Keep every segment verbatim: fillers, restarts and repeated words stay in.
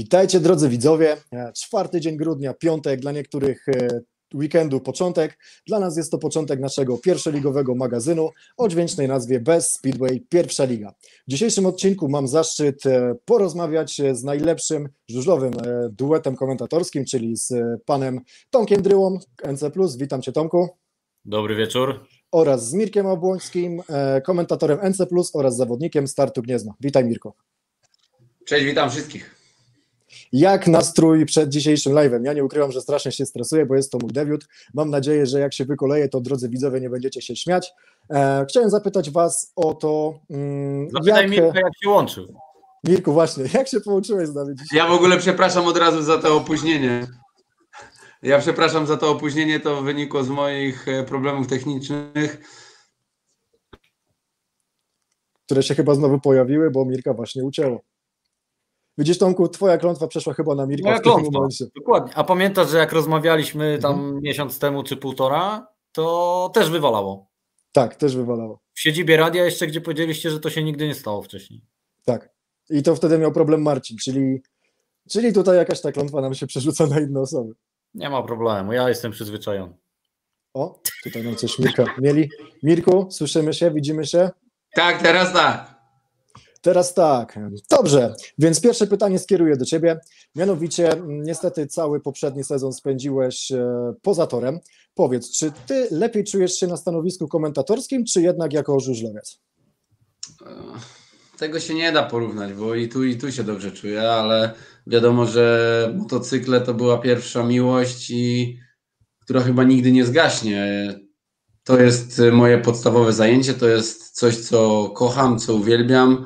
Witajcie drodzy widzowie, czwarty dzień grudnia, piątek, dla niektórych weekendu początek, dla nas jest to początek naszego pierwszoligowego magazynu o dźwięcznej nazwie Best Speedway Pierwsza Liga. W dzisiejszym odcinku mam zaszczyt porozmawiać z najlepszym żużlowym duetem komentatorskim, czyli z panem Tomkiem Dryłą, N C plus. Witam cię, Tomku. Dobry wieczór. Oraz z Mirkiem Obłońskim, komentatorem N C plus oraz zawodnikiem Startu Gniezno. Witaj, Mirko. Cześć, witam wszystkich. Jak nastrój przed dzisiejszym live'em? Ja nie ukrywam, że strasznie się stresuję, bo jest to mój debiut. Mam nadzieję, że jak się wykoleję, to drodzy widzowie nie będziecie się śmiać. E, chciałem zapytać was o to, mm, Zapytaj jak... Mirka, jak się łączył. Mirku, właśnie, jak się połączyłeś z nami dzisiaj? Ja w ogóle przepraszam od razu za to opóźnienie. Ja przepraszam za to opóźnienie, to wynikło z moich problemów technicznych. Które się chyba znowu pojawiły, bo Mirka właśnie ucięło. Widzisz, Tomku, twoja klątwa przeszła chyba na Mirka Moja w tym klątwa, momencie. dokładnie. A pamiętasz, że jak rozmawialiśmy tam Mhm. miesiąc temu czy półtora, to też wywalało. Tak, też wywalało. W siedzibie radia jeszcze, gdzie powiedzieliście, że to się nigdy nie stało wcześniej. Tak. I to wtedy miał problem Marcin, czyli, czyli tutaj jakaś ta klątwa nam się przerzuca na inne osoby. Nie ma problemu, ja jestem przyzwyczajony. O, tutaj nam coś Mirka mieli. Mirku, słyszymy się, widzimy się? Tak, teraz tak. Teraz tak, dobrze, więc pierwsze pytanie skieruję do ciebie, mianowicie niestety cały poprzedni sezon spędziłeś poza torem. Powiedz, czy ty lepiej czujesz się na stanowisku komentatorskim, czy jednak jako żużlowiec? Tego się nie da porównać, bo i tu, i tu się dobrze czuję, ale wiadomo, że motocykle to była pierwsza miłość, i która chyba nigdy nie zgaśnie. To jest moje podstawowe zajęcie, to jest coś, co kocham, co uwielbiam,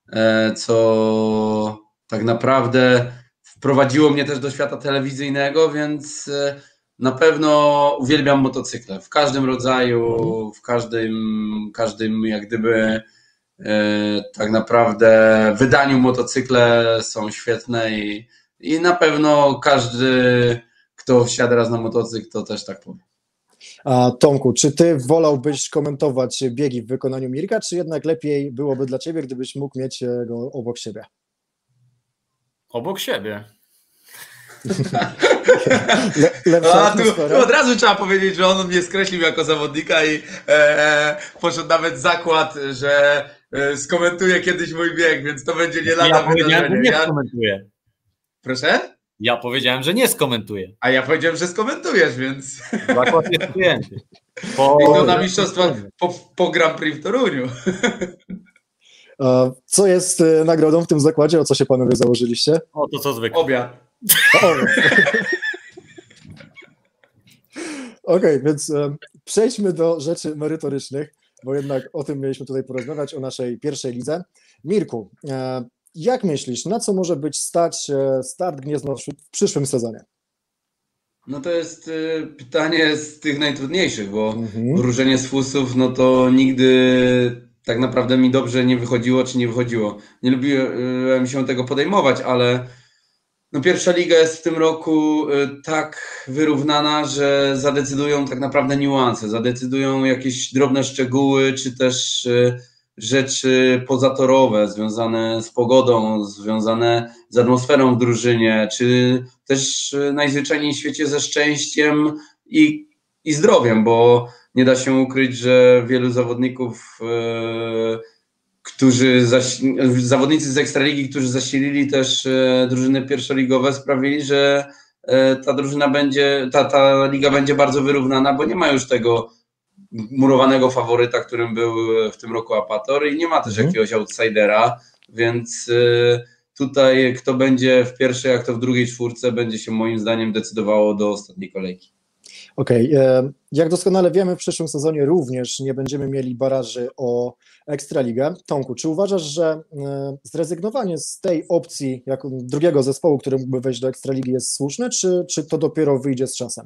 co tak naprawdę wprowadziło mnie też do świata telewizyjnego, więc na pewno uwielbiam motocykle w każdym rodzaju, w każdym, każdym jak gdyby tak naprawdę wydaniu motocykle są świetne i, i na pewno każdy, kto wsiada raz na motocykl, to też tak powie. A Tomku, czy ty wolałbyś komentować biegi w wykonaniu Mirka, czy jednak lepiej byłoby dla ciebie, gdybyś mógł mieć go obok siebie? Obok siebie. Le, A, tu, tu od razu trzeba powiedzieć, że on mnie skreślił jako zawodnika i e, poszedł nawet zakład, że e, skomentuje kiedyś mój bieg, więc to będzie nie lada Ja powiedziałem, że nie ja... skomentuję. Proszę? Ja powiedziałem, że nie skomentuję. A ja powiedziałem, że skomentujesz, więc... Zakład jest przyjęty. Po... I to na mistrzostwa po, po Grand Prix w Toruniu. Co jest nagrodą w tym zakładzie? O co się panowie założyliście? O, to co zwykle. Obiad. Okej, okay, więc um, przejdźmy do rzeczy merytorycznych, bo jednak o tym mieliśmy tutaj porozmawiać, o naszej pierwszej lidze. Mirku, e, jak myślisz, na co może być stać e, Start Gniezno w, w przyszłym sezonie? No to jest y, pytanie z tych najtrudniejszych, bo mhm. wróżenie z fusów, no to nigdy tak naprawdę mi dobrze nie wychodziło, czy nie wychodziło. Nie lubiłem się tego podejmować, ale no pierwsza liga jest w tym roku y, tak wyrównana, że zadecydują tak naprawdę niuanse, zadecydują jakieś drobne szczegóły, czy też y, rzeczy pozatorowe związane z pogodą, związane z atmosferą w drużynie, czy też najzwyczajniej w świecie ze szczęściem i, i zdrowiem, bo nie da się ukryć, że wielu zawodników, e, którzy zaś, zawodnicy z Ekstraligi, którzy zasilili też e, drużyny pierwszoligowe, sprawili, że e, ta drużyna będzie, ta, ta liga będzie bardzo wyrównana, bo nie ma już tego murowanego faworyta, którym był w tym roku Apator, i nie ma też mhm. jakiegoś outsidera, więc y, tutaj kto będzie w pierwszej, jak to w drugiej czwórce, będzie się moim zdaniem decydowało do ostatniej kolejki. Okej, okay. Jak doskonale wiemy, w przyszłym sezonie również nie będziemy mieli baraży o Ekstraligę. Tomku, czy uważasz, że zrezygnowanie z tej opcji jako drugiego zespołu, który mógłby wejść do Ekstraligi, jest słuszne, czy, czy to dopiero wyjdzie z czasem?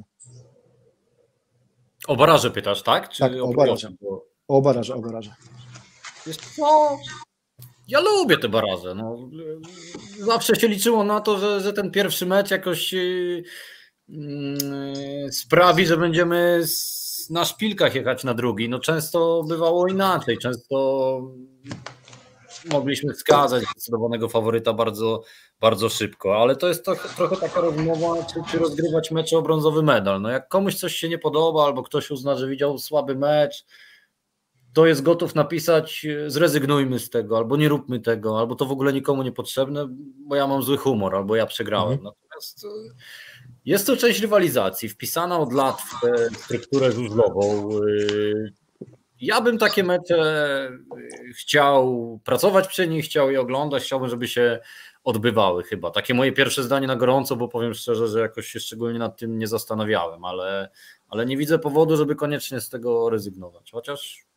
O baraże pytasz, tak? Czy tak, o baraże. O baraże, o baraże. Wiesz co? Ja lubię te baraże. No. Zawsze się liczyło na to, że, że ten pierwszy mecz jakoś yy, yy, sprawi, że będziemy z, na szpilkach jechać na drugi. No często bywało inaczej. Często mogliśmy wskazać zdecydowanego faworyta bardzo, bardzo szybko, ale to jest to, trochę taka rozmowa, czy, czy rozgrywać mecze o brązowy medal. No jak komuś coś się nie podoba, albo ktoś uzna, że widział słaby mecz, to jest gotów napisać, zrezygnujmy z tego, albo nie róbmy tego, albo to w ogóle nikomu niepotrzebne, bo ja mam zły humor, albo ja przegrałem. Mhm. Natomiast jest to część rywalizacji, wpisana od lat w tę strukturę żużlową. Ja bym takie mecze chciał pracować przy nich, chciał je oglądać, chciałbym, żeby się odbywały chyba. Takie moje pierwsze zdanie na gorąco, bo powiem szczerze, że jakoś się szczególnie nad tym nie zastanawiałem, ale, ale nie widzę powodu, żeby koniecznie z tego rezygnować. Chociaż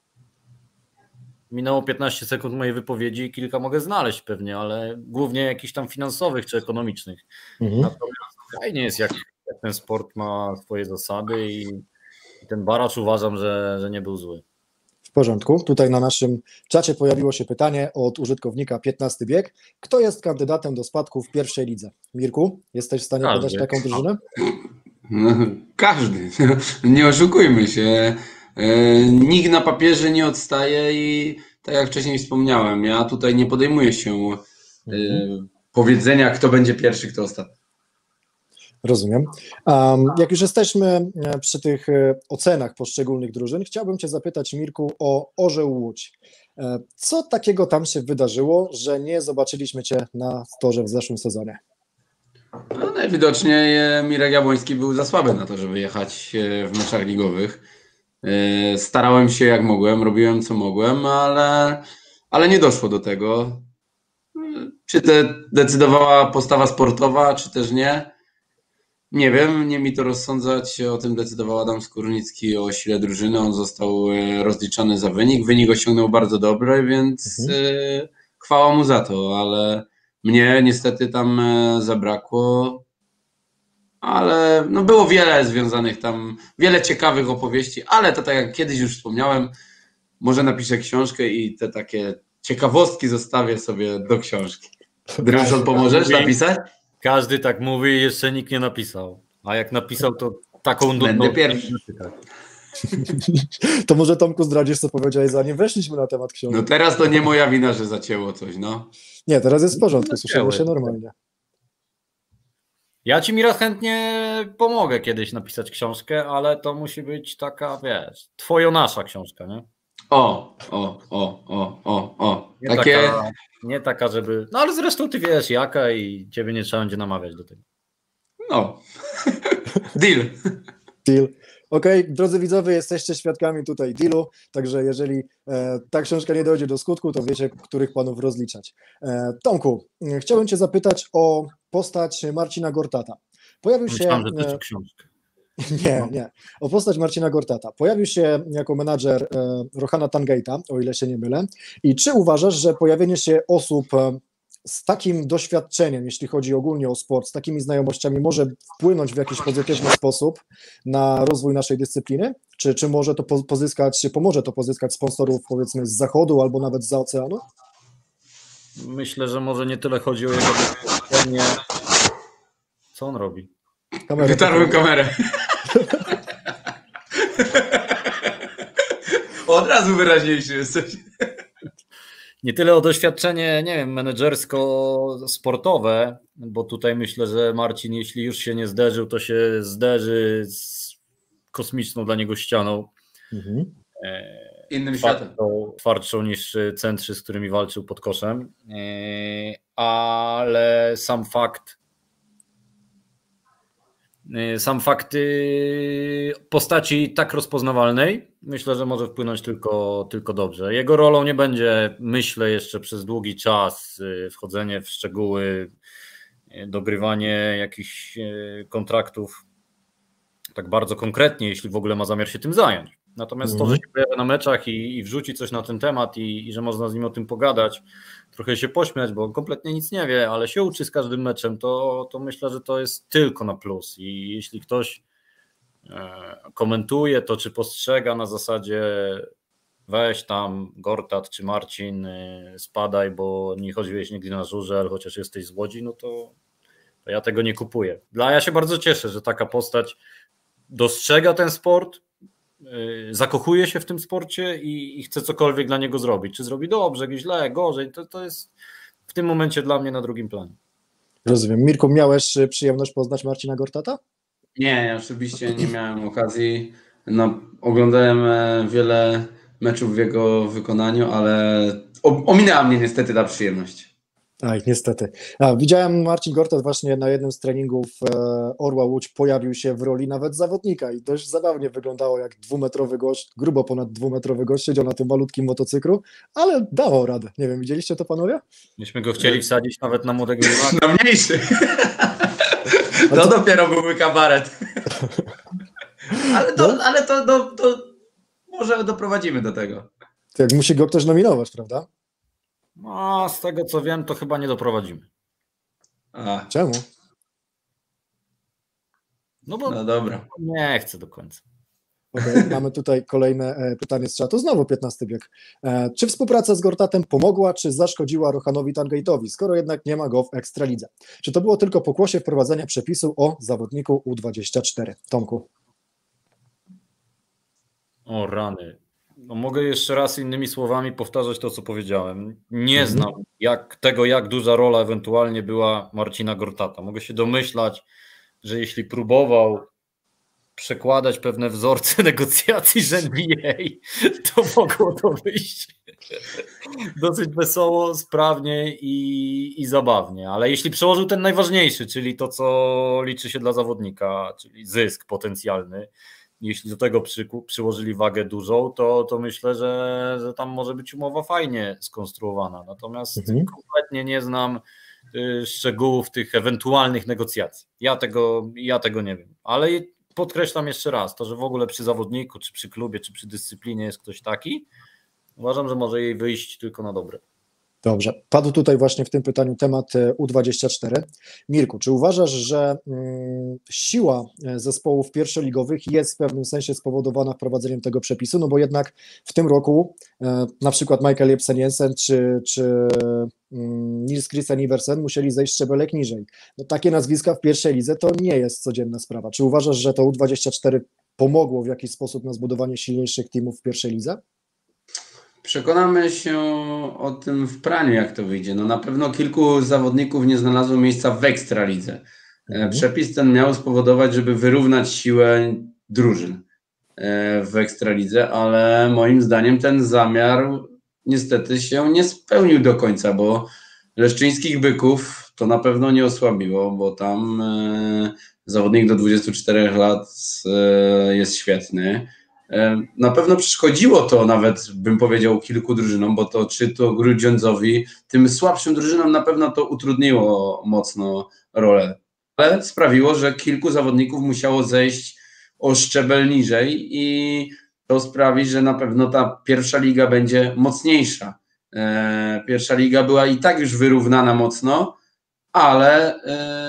minęło piętnaście sekund mojej wypowiedzi i kilka mogę znaleźć pewnie, ale głównie jakichś tam finansowych czy ekonomicznych. Mhm. Natomiast fajnie jest, jak, jak ten sport ma swoje zasady i, i ten Barasz uważam, że, że nie był zły. W porządku. Tutaj na naszym czacie pojawiło się pytanie od użytkownika piętnasty bieg. Kto jest kandydatem do spadku w pierwszej lidze? Mirku, jesteś w stanie każdy podać taką drużynę? No, każdy. Nie oszukujmy się. Nikt na papierze nie odstaje i tak jak wcześniej wspomniałem, ja tutaj nie podejmuję się mhm. powiedzenia, kto będzie pierwszy, kto ostatni. Rozumiem. Um, jak już jesteśmy przy tych ocenach poszczególnych drużyn, chciałbym Cię zapytać, Mirku, o Orzeł Łódź. Co takiego tam się wydarzyło, że nie zobaczyliśmy Cię na torze w zeszłym sezonie? No, najwidoczniej Mirek Jabłoński był za słaby na to, żeby jechać w meczach ligowych. Starałem się jak mogłem, robiłem co mogłem, ale, ale nie doszło do tego. Czy to decydowała postawa sportowa, czy też nie? Nie wiem, nie mi to rozsądzać, o tym decydował Adam Skórnicki, o sile drużyny, on został rozliczany za wynik, wynik osiągnął bardzo dobry, więc mhm. chwała mu za to, ale mnie niestety tam zabrakło, ale no było wiele związanych tam, wiele ciekawych opowieści, ale to tak jak kiedyś już wspomniałem, może napiszę książkę i te takie ciekawostki zostawię sobie do książki. Drężon, pomożesz napisać? Każdy tak mówi i jeszcze nikt nie napisał. A jak napisał, to taką nudną... Będę pierwszy. To może, Tomku, zdradzisz, co powiedziałeś, zanim weszliśmy na temat książki. No teraz to nie moja wina, że zacięło coś, no. Nie, teraz jest w porządku, słyszymy się normalnie. Ja ci, Miras, chętnie pomogę kiedyś napisać książkę, ale to musi być taka, wiesz, twojo-nasza książka, nie? O, o, o, o, o, o. Nie, Takie... taka, nie taka, żeby... No ale zresztą ty wiesz jaka i ciebie nie trzeba będzie namawiać do tego. No. Deal. Deal. Okej, okay, drodzy widzowie, jesteście świadkami tutaj dealu, także jeżeli e, ta książka nie dojdzie do skutku, to wiecie, których panów rozliczać. E, Tomku, chciałbym Cię zapytać o postać Marcina Gortata. Pojawił Myślałem, się... że to jest książka. Nie, nie. O postać Marcina Gortata. Pojawił się jako menadżer e, Rohana Tangeita, o ile się nie mylę. I czy uważasz, że pojawienie się osób e, z takim doświadczeniem, jeśli chodzi ogólnie o sport, z takimi znajomościami, może wpłynąć w jakiś pozytywny sposób na rozwój naszej dyscypliny? Czy, czy może to pozyskać, pomoże to pozyskać sponsorów, powiedzmy, z zachodu albo nawet z oceanu? Myślę, że może nie tyle chodzi o jego doświadczenie. Co on robi? Kamerę. Wytarłem kamerę. Od razu wyraźniejszy jesteś. Nie tyle o doświadczenie, nie wiem, menedżersko-sportowe, bo tutaj myślę, że Marcin, jeśli już się nie zderzył, to się zderzy z kosmiczną dla niego ścianą. Mhm. Innym światem. Twardszą niż centrzy, z którymi walczył pod koszem. Ale sam fakt Sam fakt postaci tak rozpoznawalnej, myślę, że może wpłynąć tylko, tylko dobrze. Jego rolą nie będzie, myślę, jeszcze przez długi czas wchodzenie w szczegóły, dogrywanie jakichś kontraktów tak bardzo konkretnie, jeśli w ogóle ma zamiar się tym zająć. Natomiast mm. to, że się pojawia na meczach i, i wrzuci coś na ten temat i, i że można z nim o tym pogadać, trochę się pośmiać, bo on kompletnie nic nie wie, ale się uczy z każdym meczem, to, to myślę, że to jest tylko na plus. I jeśli ktoś e, komentuje to, czy postrzega na zasadzie weź tam Gortat czy Marcin, e, spadaj, bo nie chodziłeś nigdy na żużel, chociaż jesteś z Łodzi, no to, to ja tego nie kupuję. Dla ja się bardzo cieszę, że taka postać dostrzega ten sport, zakochuje się w tym sporcie i, i chce cokolwiek dla niego zrobić. Czy zrobi dobrze, źle, gorzej, to, to jest w tym momencie dla mnie na drugim planie. Rozumiem. Mirku, miałeś przyjemność poznać Marcina Gortata? Nie, ja oczywiście nie miałem okazji. No, oglądałem wiele meczów w jego wykonaniu, ale ominęła mnie niestety ta przyjemność. Aj, niestety. A, widziałem, Marcin Gortat właśnie na jednym z treningów e, Orła Łódź pojawił się w roli nawet zawodnika i dość zabawnie wyglądało, jak dwumetrowy gość, grubo ponad dwumetrowy gość siedział na tym malutkim motocyklu, ale dało radę. Nie wiem, widzieliście to, panowie? Myśmy go chcieli wsadzić nawet na młodego Na mniejszy. To co? dopiero byłby kabaret. Ale to, No? ale to, to, to może doprowadzimy do tego. To jak musi go ktoś nominować, prawda? No, z tego co wiem, to chyba nie doprowadzimy. A, Czemu? No bo no dobra. nie chcę do końca. Okay, mamy tutaj kolejne e, pytanie z czatu, znowu piętnasty bieg. E, czy współpraca z Gortatem pomogła, czy zaszkodziła Rochanowi Tangate'owi, skoro jednak nie ma go w Ekstralidze? Czy to było tylko pokłosie wprowadzenia przepisu o zawodniku U dwadzieścia cztery? Tomku. O rany. No mogę jeszcze raz innymi słowami powtarzać to, co powiedziałem. Nie Mhm. znam jak, tego, jak duża rola ewentualnie była Marcina Gortata. Mogę się domyślać, że jeśli próbował przekładać pewne wzorce negocjacji z N B A, to mogło to wyjść dosyć wesoło, sprawnie i, i zabawnie. Ale jeśli przełożył ten najważniejszy, czyli to, co liczy się dla zawodnika, czyli zysk potencjalny, jeśli do tego przy, przyłożyli wagę dużą, to, to myślę, że, że tam może być umowa fajnie skonstruowana. Natomiast Mhm. kompletnie nie znam y, szczegółów tych ewentualnych negocjacji. Ja tego, ja tego nie wiem. Ale podkreślam jeszcze raz, to, że w ogóle przy zawodniku, czy przy klubie, czy przy dyscyplinie jest ktoś taki, uważam, że może jej wyjść tylko na dobre. Dobrze. Padł tutaj właśnie w tym pytaniu temat U dwadzieścia cztery. Mirku, czy uważasz, że mm, siła zespołów pierwszoligowych jest w pewnym sensie spowodowana wprowadzeniem tego przepisu? No bo jednak w tym roku e, na przykład Michael Jebsen Jensen czy, czy mm, Nils Christian Iversen musieli zejść szczebelek niżej. No, takie nazwiska w pierwszej lidze to nie jest codzienna sprawa. Czy uważasz, że to U dwadzieścia cztery pomogło w jakiś sposób na zbudowanie silniejszych teamów w pierwszej lidze? Przekonamy się o tym w praniu, jak to wyjdzie. No na pewno kilku zawodników nie znalazło miejsca w Ekstralidze. Mhm. Przepis ten miał spowodować, żeby wyrównać siłę drużyn w Ekstralidze, ale moim zdaniem ten zamiar niestety się nie spełnił do końca, bo Leszczyńskich Byków to na pewno nie osłabiło, bo tam zawodnik do dwudziestu czterech lat jest świetny. Na pewno przeszkodziło to nawet, bym powiedział, kilku drużynom, bo to czy to Grudziądzowi, tym słabszym drużynom na pewno to utrudniło mocno rolę, ale sprawiło, że kilku zawodników musiało zejść o szczebel niżej i to sprawi, że na pewno ta pierwsza liga będzie mocniejsza. Pierwsza liga była i tak już wyrównana mocno, ale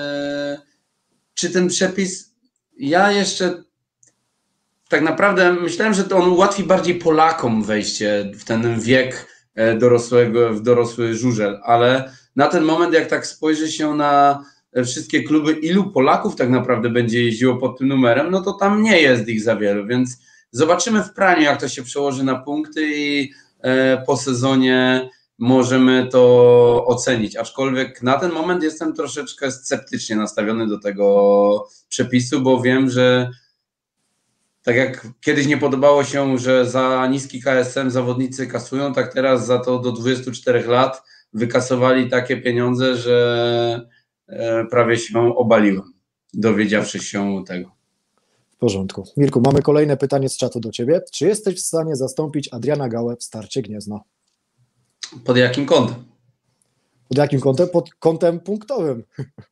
czy ten przepis, ja jeszcze tak naprawdę myślałem, że to on ułatwi bardziej Polakom wejście w ten wiek dorosłego, w dorosły żużel, ale na ten moment, jak tak spojrzy się na wszystkie kluby, ilu Polaków tak naprawdę będzie jeździło pod tym numerem, no to tam nie jest ich za wielu, więc zobaczymy w praniu, jak to się przełoży na punkty i po sezonie możemy to ocenić, aczkolwiek na ten moment jestem troszeczkę sceptycznie nastawiony do tego przepisu, bo wiem, że tak jak kiedyś nie podobało się, że za niski K S M zawodnicy kasują, tak teraz za to do dwudziestu czterech lat wykasowali takie pieniądze, że prawie się obaliłem, dowiedziawszy się tego. W porządku. Mirku, mamy kolejne pytanie z czatu do Ciebie. Czy jesteś w stanie zastąpić Adriana Gałę w Starcie Gniezno? Pod jakim kątem? Pod jakim kątem? Pod kątem punktowym.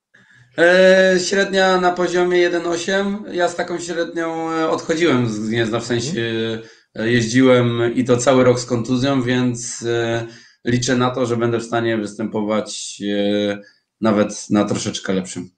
E, średnia na poziomie jeden przecinek osiem. Ja z taką średnią odchodziłem z Gniezna, w sensie jeździłem i to cały rok z kontuzją, więc liczę na to, że będę w stanie występować nawet na troszeczkę lepszym.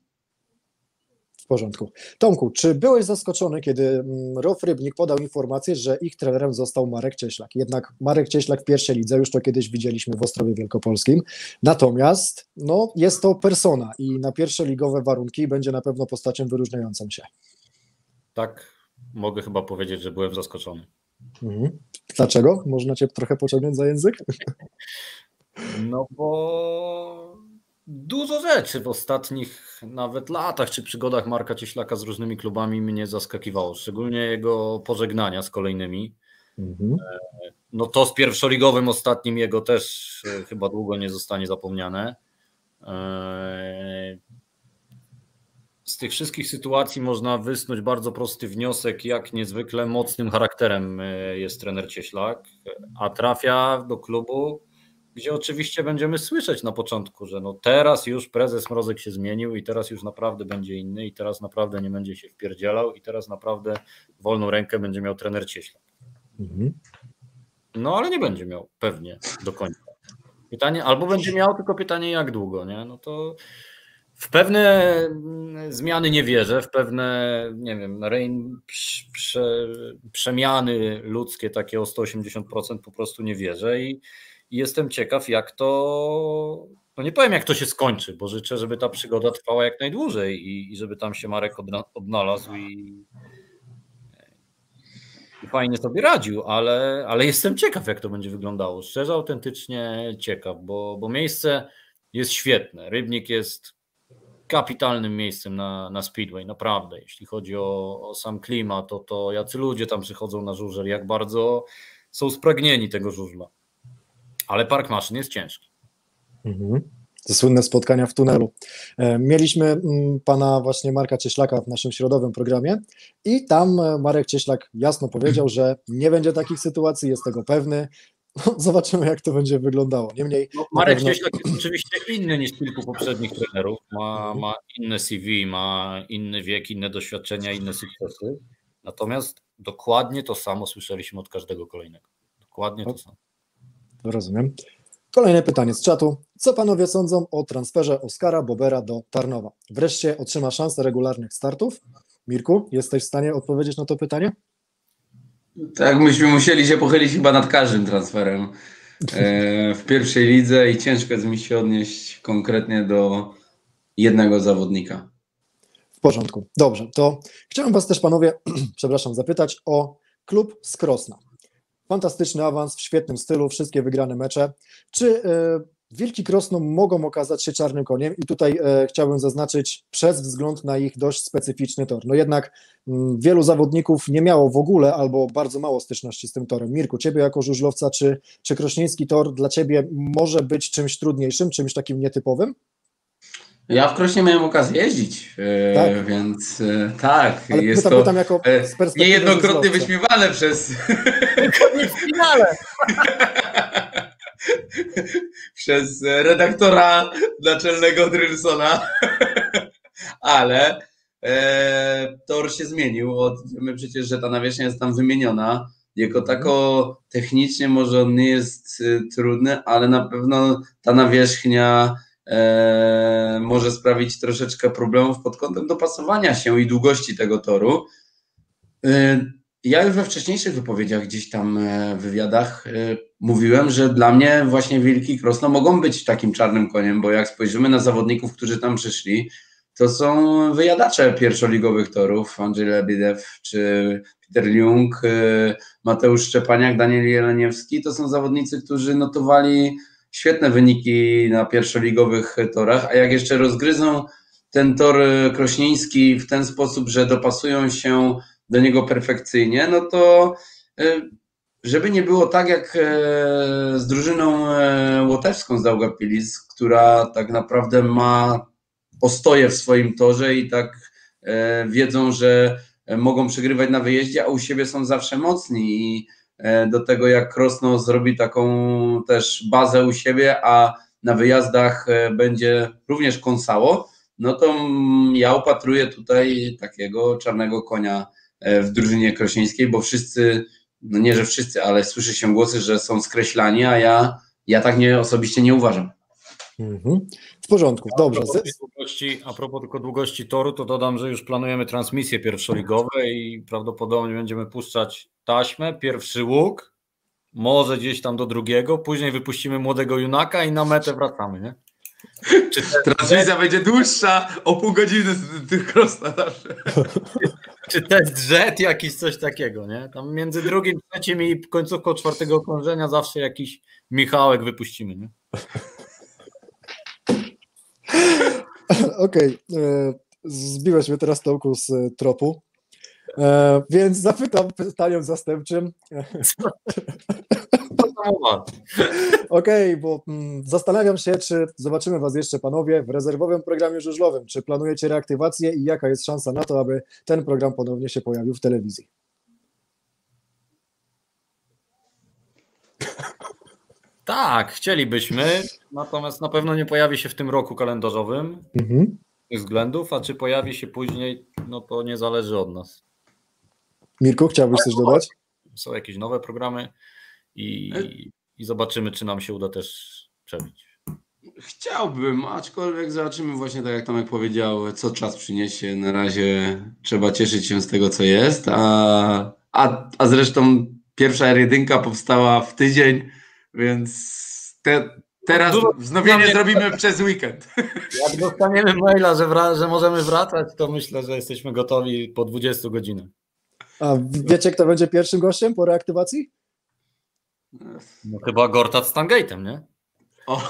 W porządku. Tomku, czy byłeś zaskoczony, kiedy Rof Rybnik podał informację, że ich trenerem został Marek Cieślak? Jednak Marek Cieślak w pierwszej lidze, już to kiedyś widzieliśmy w Ostrowie Wielkopolskim. Natomiast no, jest to persona i na pierwsze ligowe warunki będzie na pewno postacią wyróżniającą się. Tak, mogę chyba powiedzieć, że byłem zaskoczony. Mhm. Dlaczego? Można cię trochę pociągnąć za język? No bo dużo rzeczy w ostatnich nawet latach czy przygodach Marka Cieślaka z różnymi klubami mnie zaskakiwało, szczególnie jego pożegnania z kolejnymi. Mhm. No to z pierwszoligowym ostatnim jego też chyba długo nie zostanie zapomniane. Z tych wszystkich sytuacji można wysnuć bardzo prosty wniosek, jak niezwykle mocnym charakterem jest trener Cieślak, a trafia do klubu, gdzie oczywiście będziemy słyszeć na początku, że no teraz już prezes Mrozek się zmienił i teraz już naprawdę będzie inny i teraz naprawdę nie będzie się wpierdzielał i teraz naprawdę wolną rękę będzie miał trener Cieślak. Mhm. No ale nie będzie miał pewnie do końca. Pytanie, albo będzie miał, tylko pytanie jak długo, nie? No to w pewne zmiany nie wierzę, w pewne, nie wiem, rein, prze, przemiany ludzkie takie o sto osiemdziesiąt procent po prostu nie wierzę i, i jestem ciekaw, jak to, no nie powiem jak to się skończy, bo życzę, żeby ta przygoda trwała jak najdłużej i, i żeby tam się Marek odna, odnalazł i, i fajnie sobie radził, ale, ale jestem ciekaw, jak to będzie wyglądało, szczerze, autentycznie ciekaw, bo, bo miejsce jest świetne, Rybnik jest kapitalnym miejscem na, na Speedway, naprawdę. Jeśli chodzi o, o sam klimat, to, to jacy ludzie tam przychodzą na żużel, jak bardzo są spragnieni tego żużla. Ale park maszyn jest ciężki. Mhm. Te słynne spotkania w tunelu. Mieliśmy pana właśnie Marka Cieślaka w naszym środowym programie i tam Marek Cieślak jasno powiedział, że nie będzie takich sytuacji, jest tego pewny. No, zobaczymy, jak to będzie wyglądało. Niemniej, no, Marek pewno... Cieślak jest oczywiście inny niż kilku poprzednich trenerów. Ma, ma inne C V, ma inny wiek, inne doświadczenia, inne sukcesy. Natomiast dokładnie to samo słyszeliśmy od każdego kolejnego. Dokładnie to samo. Rozumiem. Kolejne pytanie z czatu. Co panowie sądzą o transferze Oskara Bobera do Tarnowa? Wreszcie otrzyma szansę regularnych startów? Mirku, jesteś w stanie odpowiedzieć na to pytanie? Tak, myśmy musieli się pochylić chyba nad każdym transferem e, w pierwszej lidze i ciężko jest mi się odnieść konkretnie do jednego zawodnika. W porządku. Dobrze, to chciałem was też panowie, przepraszam, zapytać o klub z Krosna. Fantastyczny awans, w świetnym stylu, wszystkie wygrane mecze. Czy e, Wilki Krosno mogą okazać się czarnym koniem? I tutaj e, chciałbym zaznaczyć przez wzgląd na ich dość specyficzny tor. No jednak m, wielu zawodników nie miało w ogóle albo bardzo mało styczności z tym torem. Mirku, ciebie jako żużlowca, czy, czy krośnieński tor dla ciebie może być czymś trudniejszym, czymś takim nietypowym? Ja w Krośnie miałem okazję jeździć, e, Tak. więc e, tak, Ale jest pytam, to pytam jako e, z perspektywy niejednokrotnie żużlowca. wyśmiewane przez Nie w finale! przez redaktora naczelnego Drylsona, ale e, tor się zmienił. Od, wiemy przecież, że ta nawierzchnia jest tam wymieniona. Jako tako technicznie może on nie jest y, trudny, ale na pewno ta nawierzchnia e, może sprawić troszeczkę problemów pod kątem dopasowania się i długości tego toru. Y, Ja już we wcześniejszych wypowiedziach, gdzieś tam w wywiadach y, mówiłem, że dla mnie właśnie Wilki Krosno mogą być takim czarnym koniem, bo jak spojrzymy na zawodników, którzy tam przyszli, to są wyjadacze pierwszoligowych torów, Andrzej Lebidew czy Peter Ljung, y, Mateusz Szczepaniak, Daniel Jeleniewski, to są zawodnicy, którzy notowali świetne wyniki na pierwszoligowych torach, a jak jeszcze rozgryzą ten tor krośnieński w ten sposób, że dopasują się do niego perfekcyjnie, no to żeby nie było tak jak z drużyną łotewską z Daugavpilis, która tak naprawdę ma ostoję w swoim torze i tak wiedzą, że mogą przegrywać na wyjeździe, a u siebie są zawsze mocni i do tego jak Krosno zrobi taką też bazę u siebie, a na wyjazdach będzie również kąsało, no to ja upatruję tutaj takiego czarnego konia w drużynie krośnieńskiej, bo wszyscy, no nie, że wszyscy, ale słyszy się głosy, że są skreślani, a ja, ja tak nie, osobiście nie uważam. Mhm. W porządku, dobrze. A propos, długości, a propos tylko długości toru, to dodam, że już planujemy transmisje pierwszoligowe i prawdopodobnie będziemy puszczać taśmę, pierwszy łuk, może gdzieś tam do drugiego, później wypuścimy młodego junaka i na metę wracamy, nie? Czy Transmisja będzie dłuższa o pół godziny z tych Krosna zawsze. czy test jet, jakiś coś takiego, nie? Tam między drugim, trzecim i końcówką czwartego okrążenia zawsze jakiś Michałek wypuścimy, nie? Okej, okay. Zbiłeś mnie teraz, Tomku, z tropu, e, więc zapytam pytaniem zastępczym. Okej, okay, bo mm, zastanawiam się, czy zobaczymy was jeszcze, panowie, w rezerwowym programie żużlowym. Czy planujecie reaktywację i jaka jest szansa na to, aby ten program ponownie się pojawił w telewizji? Tak, chcielibyśmy, natomiast na pewno nie pojawi się w tym roku kalendarzowym mhm. z tych względów, a czy pojawi się później, no to nie zależy od nas. Mirku, chciałbyś coś dodać? Są jakieś nowe programy i, i zobaczymy, czy nam się uda też przebić. Chciałbym, aczkolwiek zobaczymy właśnie tak jak Tomek powiedział, co czas przyniesie. Na razie trzeba cieszyć się z tego, co jest, a, a, a zresztą pierwsza R jeden powstała w tydzień, więc te, teraz Dużo wznowienie zrobimy przez weekend. Jak dostaniemy maila, że, wra- że możemy wracać, to myślę, że jesteśmy gotowi po dwudziestu godzinach. A wiecie, kto będzie pierwszym gościem po reaktywacji? No chyba Gortat z Tangate'em, nie? O.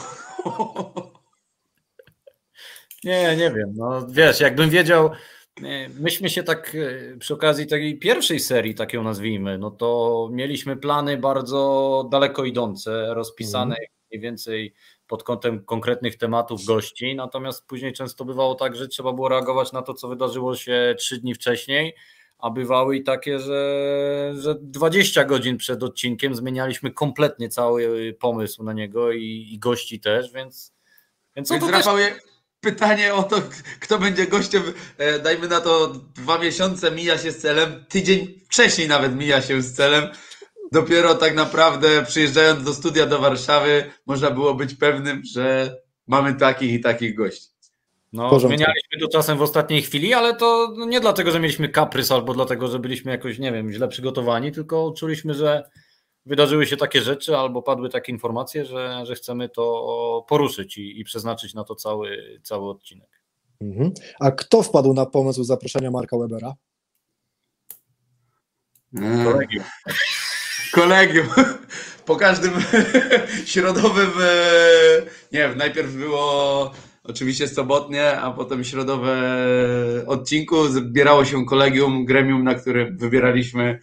Nie, nie wiem. No wiesz, jakbym wiedział, myśmy się tak przy okazji tej pierwszej serii, tak ją nazwijmy, no to mieliśmy plany bardzo daleko idące, rozpisane mm. mniej więcej pod kątem konkretnych tematów gości, natomiast później często bywało tak, że trzeba było reagować na to, co wydarzyło się trzy dni wcześniej, a bywały i takie, że, że dwadzieścia godzin przed odcinkiem zmienialiśmy kompletnie cały pomysł na niego i, i gości też, więc... Więc, więc to Rafał, też... pytanie o to, kto będzie gościem, e, dajmy na to dwa miesiące mija się z celem, tydzień wcześniej nawet mija się z celem. Dopiero tak naprawdę przyjeżdżając do studia do Warszawy można było być pewnym, że mamy takich i takich gości. No, zmienialiśmy to czasem w ostatniej chwili, ale to nie dlatego, że mieliśmy kaprys albo dlatego, że byliśmy jakoś, nie wiem, źle przygotowani, tylko czuliśmy, że wydarzyły się takie rzeczy albo padły takie informacje, że, że chcemy to poruszyć i, i przeznaczyć na to cały, cały odcinek. Mhm. A kto wpadł na pomysł zaproszenia Marka Webera? Kolegium. Kolegium. Po każdym środowym, nie wiem, najpierw było oczywiście sobotnie, a potem środowe odcinku zbierało się kolegium, gremium, na którym wybieraliśmy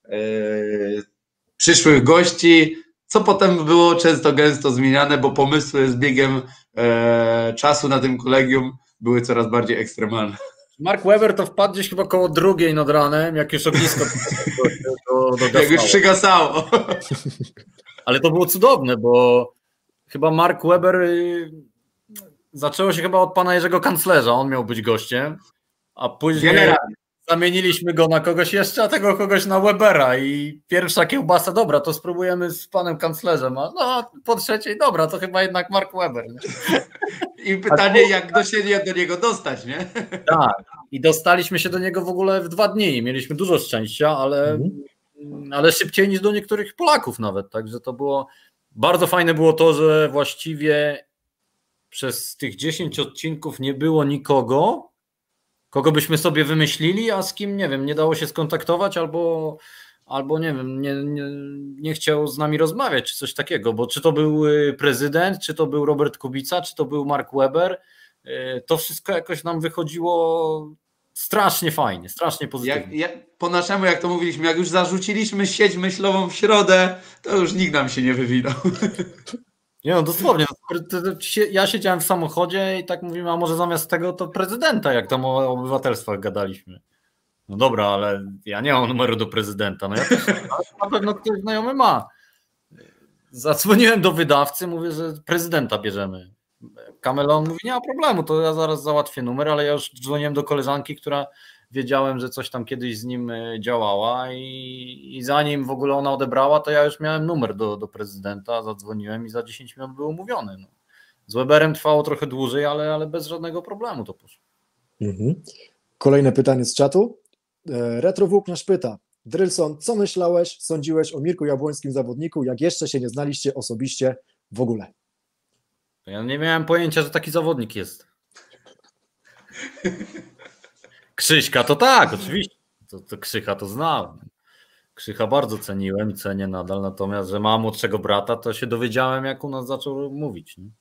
przyszłych gości, co potem było często gęsto zmieniane, bo pomysły z biegiem e, czasu na tym kolegium były coraz bardziej ekstremalne. Mark Webber to wpadł gdzieś chyba koło drugiej nad ranem, jak już ognisko do, do, do jak już przygasało. Ale to było cudowne, bo chyba Mark Webber zaczęło się chyba od pana Jerzego Kanclerza, on miał być gościem, a później Generalnie. Zamieniliśmy go na kogoś jeszcze, a tego kogoś na Webera i pierwsza kiełbasa, dobra, to spróbujemy z panem kanclerzem, a no po trzeciej, dobra, to chyba jednak Mark Webber. Nie? I pytanie, to... jak do się do niego dostać, nie? Tak, i dostaliśmy się do niego w ogóle w dwa dni, mieliśmy dużo szczęścia, ale, mhm. ale szybciej niż do niektórych Polaków nawet, także to było, bardzo fajne było to, że właściwie przez tych dziesięć odcinków nie było nikogo, kogo byśmy sobie wymyślili, a z kim, nie wiem, nie dało się skontaktować albo, albo nie wiem, nie, nie, nie chciał z nami rozmawiać, czy coś takiego, bo czy to był prezydent, czy to był Robert Kubica, czy to był Mark Webber, to wszystko jakoś nam wychodziło strasznie fajnie, strasznie pozytywnie. Jak, jak, po naszemu, jak to mówiliśmy, jak już zarzuciliśmy sieć myślową w środę, to już nikt nam się nie wywinął. Nie no, dosłownie. Ja siedziałem w samochodzie i tak mówimy, a może zamiast tego to prezydenta, jak tam o obywatelstwach gadaliśmy. No dobra, ale ja nie mam numeru do prezydenta. No ja też, na pewno ktoś znajomy ma. Zadzwoniłem do wydawcy, mówię, że prezydenta bierzemy. Kamelon mówi, nie ma problemu, to ja zaraz załatwię numer, ale ja już dzwoniłem do koleżanki, która wiedziałem, że coś tam kiedyś z nim działała i, i zanim w ogóle ona odebrała, to ja już miałem numer do, do prezydenta, zadzwoniłem i za dziesięć minut był umówiony. No. Z Weberem trwało trochę dłużej, ale, ale bez żadnego problemu to poszło. Mhm. Kolejne pytanie z czatu. Retro Włókniarz pyta, Drylson, co myślałeś, sądziłeś o Mirku Jabłońskim zawodniku, jak jeszcze się nie znaliście osobiście w ogóle? Ja nie miałem pojęcia, że taki zawodnik jest. Krzyśka to tak, oczywiście. to, to Krzycha to znałem. Krzycha bardzo ceniłem i cenię nadal, natomiast, że ma młodszego brata, to się dowiedziałem, jak u nas zaczął mówić. Nie?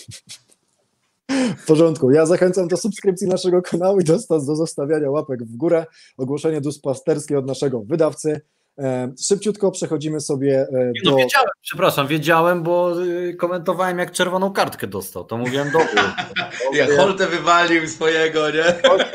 W porządku. Ja zachęcam do subskrypcji naszego kanału i do, do zostawiania łapek w górę. Ogłoszenie duszpasterskie od naszego wydawcy. E, szybciutko przechodzimy sobie e, No do... wiedziałem, przepraszam, wiedziałem, bo y, komentowałem, jak czerwoną kartkę dostał, to mówiłem dobry. Jak Holtę wywalił swojego, nie?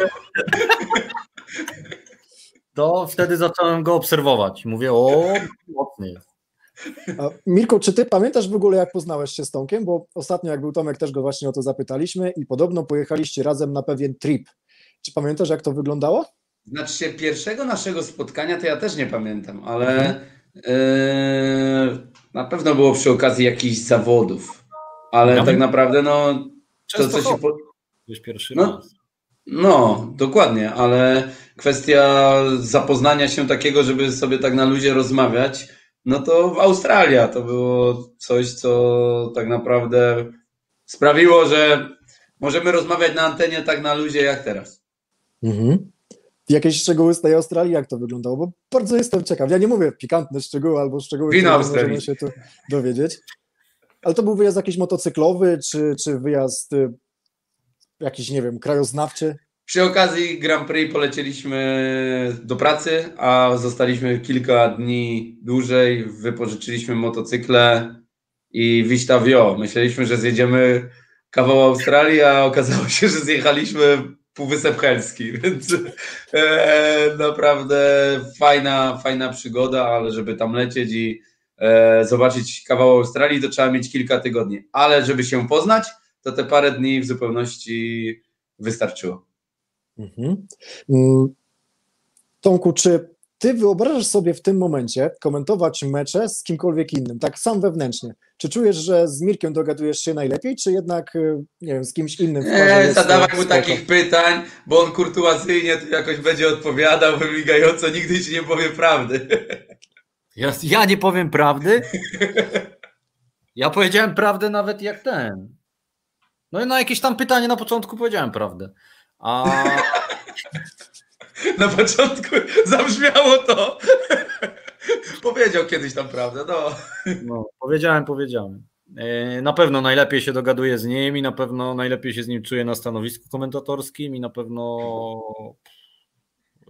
To wtedy zacząłem go obserwować. Mówię, o, mocny jest. A, Mirku, czy ty pamiętasz w ogóle, jak poznałeś się z Tomkiem? Bo ostatnio, jak był Tomek, też go właśnie o to zapytaliśmy i podobno pojechaliście razem na pewien trip. Czy pamiętasz, jak to wyglądało? Znaczy się, pierwszego naszego spotkania to ja też nie pamiętam, ale Mhm. yy, na pewno było przy okazji jakichś zawodów. Ale Ja tak bym- naprawdę, no, to Często co się... Po... Już pierwszy No. raz. No, dokładnie, ale kwestia zapoznania się takiego, żeby sobie tak na luzie rozmawiać, no to w Australii to było coś, co tak naprawdę sprawiło, że możemy rozmawiać na antenie tak na luzie jak teraz. Mhm. Jakieś szczegóły z tej Australii, jak to wyglądało? Bo bardzo jestem ciekaw. Ja nie mówię pikantne szczegóły albo szczegóły, Wino które nie Australii. możemy się tu dowiedzieć. Ale to był wyjazd jakiś motocyklowy, czy, czy wyjazd y, jakiś, nie wiem, krajoznawczy? Przy okazji Grand Prix polecieliśmy do pracy, a zostaliśmy kilka dni dłużej, wypożyczyliśmy motocykle i vista wio. Myśleliśmy, że zjedziemy kawał Australii, a okazało się, że zjechaliśmy Półwysep Helski, więc e, naprawdę fajna, fajna przygoda, ale żeby tam lecieć i e, zobaczyć kawał Australii, to trzeba mieć kilka tygodni. Ale żeby się poznać, to te parę dni w zupełności wystarczyło. Mhm. Mm, Tomku, czy ty wyobrażasz sobie w tym momencie komentować mecze z kimkolwiek innym, tak sam wewnętrznie? Czy czujesz, że z Mirkiem dogadujesz się najlepiej, czy jednak, y, nie wiem, z kimś innym w parze Nie, jest zadawaj to mu spoko? takich pytań, bo on kurtuazyjnie tu jakoś będzie odpowiadał, wymigająco, nigdy ci nie powie prawdy. Ja, ja nie powiem prawdy. Ja powiedziałem prawdę nawet jak ten. No i na jakieś tam pytanie na początku powiedziałem prawdę. A Na początku zabrzmiało to. Powiedział kiedyś tam prawdę, no. no, powiedziałem, powiedziałem. E, Na pewno najlepiej się dogaduję z nim i na pewno najlepiej się z nim czuję na stanowisku komentatorskim i na pewno e,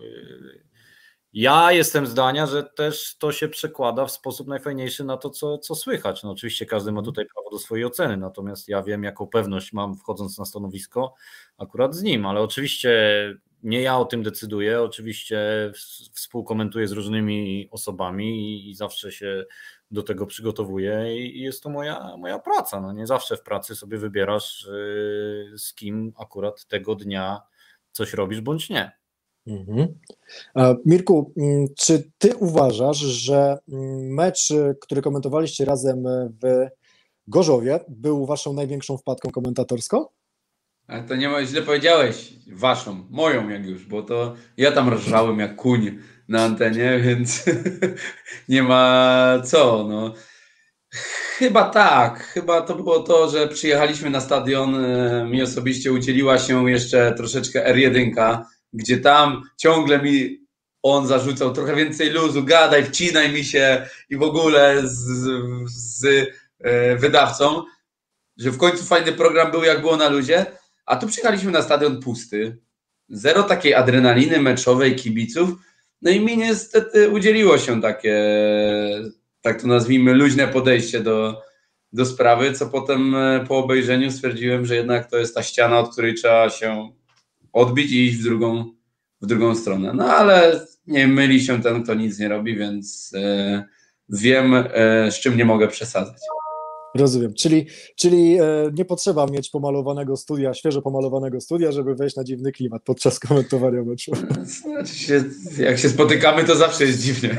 ja jestem zdania, że też to się przekłada w sposób najfajniejszy na to, co, co słychać. No oczywiście każdy ma tutaj prawo do swojej oceny, natomiast ja wiem, jaką pewność mam wchodząc na stanowisko akurat z nim, ale oczywiście nie ja o tym decyduję, oczywiście w- współkomentuję z różnymi osobami i, i zawsze się do tego przygotowuję i i jest to moja, moja praca. No nie zawsze w pracy sobie wybierasz, yy, z kim akurat tego dnia coś robisz bądź nie. Mhm. E, Mirku, mm, czy ty uważasz, że mm, mecz, y, który komentowaliście razem y, w Gorzowie, był waszą największą wpadką komentatorską? Ale to nie ma, źle powiedziałeś, waszą, moją jak już, bo to ja tam rżałem jak kuń na antenie, więc nie ma co, no. Chyba tak, chyba to było to, że przyjechaliśmy na stadion, e, mi osobiście udzieliła się jeszcze troszeczkę R jeden, gdzie tam ciągle mi on zarzucał trochę więcej luzu, gadaj, wcinaj mi się i w ogóle z, z, z e, wydawcą, że w końcu fajny program był, jak było na luzie, a tu przyjechaliśmy na stadion pusty, zero takiej adrenaliny meczowej kibiców, no i mi niestety udzieliło się takie, tak to nazwijmy, luźne podejście do, do sprawy, co potem e, po obejrzeniu stwierdziłem, że jednak to jest ta ściana, od której trzeba się odbić i iść w drugą, w drugą stronę. No ale nie myli się ten, kto nic nie robi, więc e, wiem, e, z czym nie mogę przesadzać. Rozumiem, czyli, czyli e, nie potrzeba mieć pomalowanego studia, świeżo pomalowanego studia, żeby wejść na dziwny klimat podczas komentowania meczu. Znaczy się, jak się spotykamy, to zawsze jest dziwnie.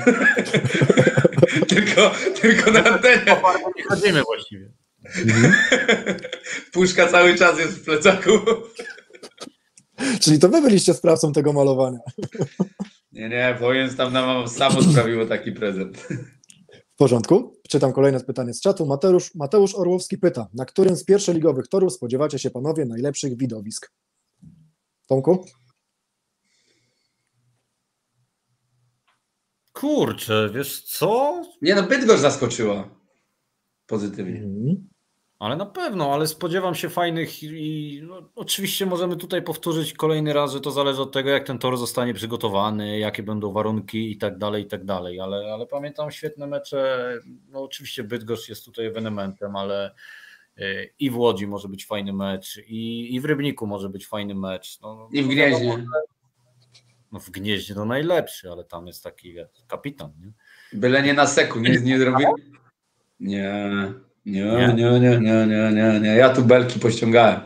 tylko, tylko na antenie. Nie chodzimy właściwie. Puszka cały czas jest w plecaku. Czyli to wy byliście sprawcą tego malowania. Nie, nie, Wojens tam nam samo sprawiło taki prezent. W porządku. Czytam kolejne pytanie z czatu. Mateusz, Mateusz Orłowski pyta, na którym z pierwszoligowych torów spodziewacie się panowie najlepszych widowisk? Tomku? Kurczę, wiesz co? Nie no, Bydgoszcz zaskoczyła pozytywnie. Mhm. Ale na pewno, ale spodziewam się fajnych i no, oczywiście możemy tutaj powtórzyć kolejny raz, że to zależy od tego, jak ten tor zostanie przygotowany, jakie będą warunki i tak dalej, i tak dalej, ale, ale pamiętam świetne mecze, no oczywiście Bydgoszcz jest tutaj ewenementem, ale y, i w Łodzi może być fajny mecz, i, i w Rybniku może być fajny mecz. No, I w no Gnieźnie. wiadomo, no w Gnieźnie to najlepszy, ale tam jest taki wiesz, kapitan, nie? Byle nie na seku, nie, nie zrobił? Nie, nie, nie, nie, nie, nie, nie, nie. Ja tu belki pościągałem.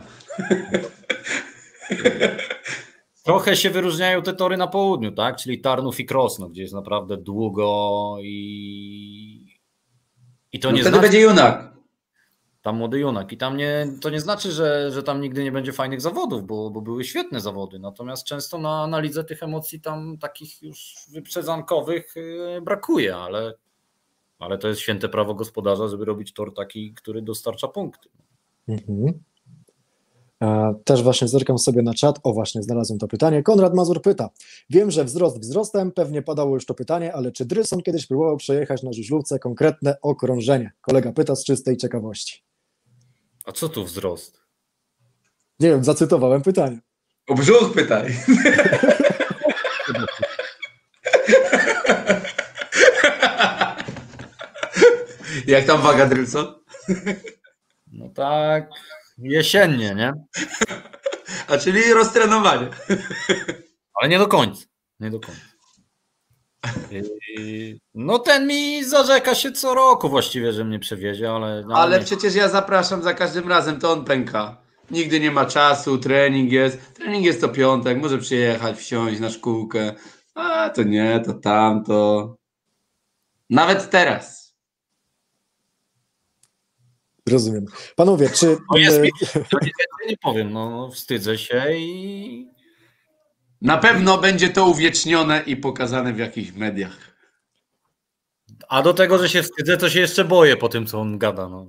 Trochę się wyróżniają te tory na południu, tak? Czyli Tarnów i Krosno, gdzie jest naprawdę długo i, i to No nie wtedy znaczy, będzie Junak. tam młody junak i tam nie, to nie znaczy, że, że tam nigdy nie będzie fajnych zawodów, bo, bo były świetne zawody, natomiast często na analizę tych emocji tam takich już wyprzedzankowych yy, brakuje, ale, ale to jest święte prawo gospodarza, żeby robić tor taki, który dostarcza punkty. Mhm. E, Też właśnie zerkam sobie na czat. O, właśnie znalazłem to pytanie. Konrad Mazur pyta. Wiem, że wzrost wzrostem, pewnie padało już to pytanie, ale czy Drysson kiedyś próbował przejechać na żużlówce konkretne okrążenie? Kolega pyta z czystej ciekawości. A co tu wzrost? Nie wiem, zacytowałem pytanie. O brzuch pytaj. Jak tam waga, Drylson? No tak, jesiennie, nie? A czyli roztrenowanie. Ale nie do końca. Nie do końca. Yy, No ten mi zarzeka się co roku właściwie, że mnie przewiezie, ale... no, Ale nie. przecież ja zapraszam za każdym razem, to on pęka. Nigdy nie ma czasu, trening jest. Trening jest to piątek, może przyjechać, wsiąść na szkółkę. A to nie, to tamto. Nawet teraz. Rozumiem. Panowie, czy... No jest e, mi, ja nie, ja nie powiem, no, no wstydzę się i... Na pewno będzie to uwiecznione i pokazane w jakichś mediach. A do tego, że się wstydzę, to się jeszcze boję po tym, co on gada. No.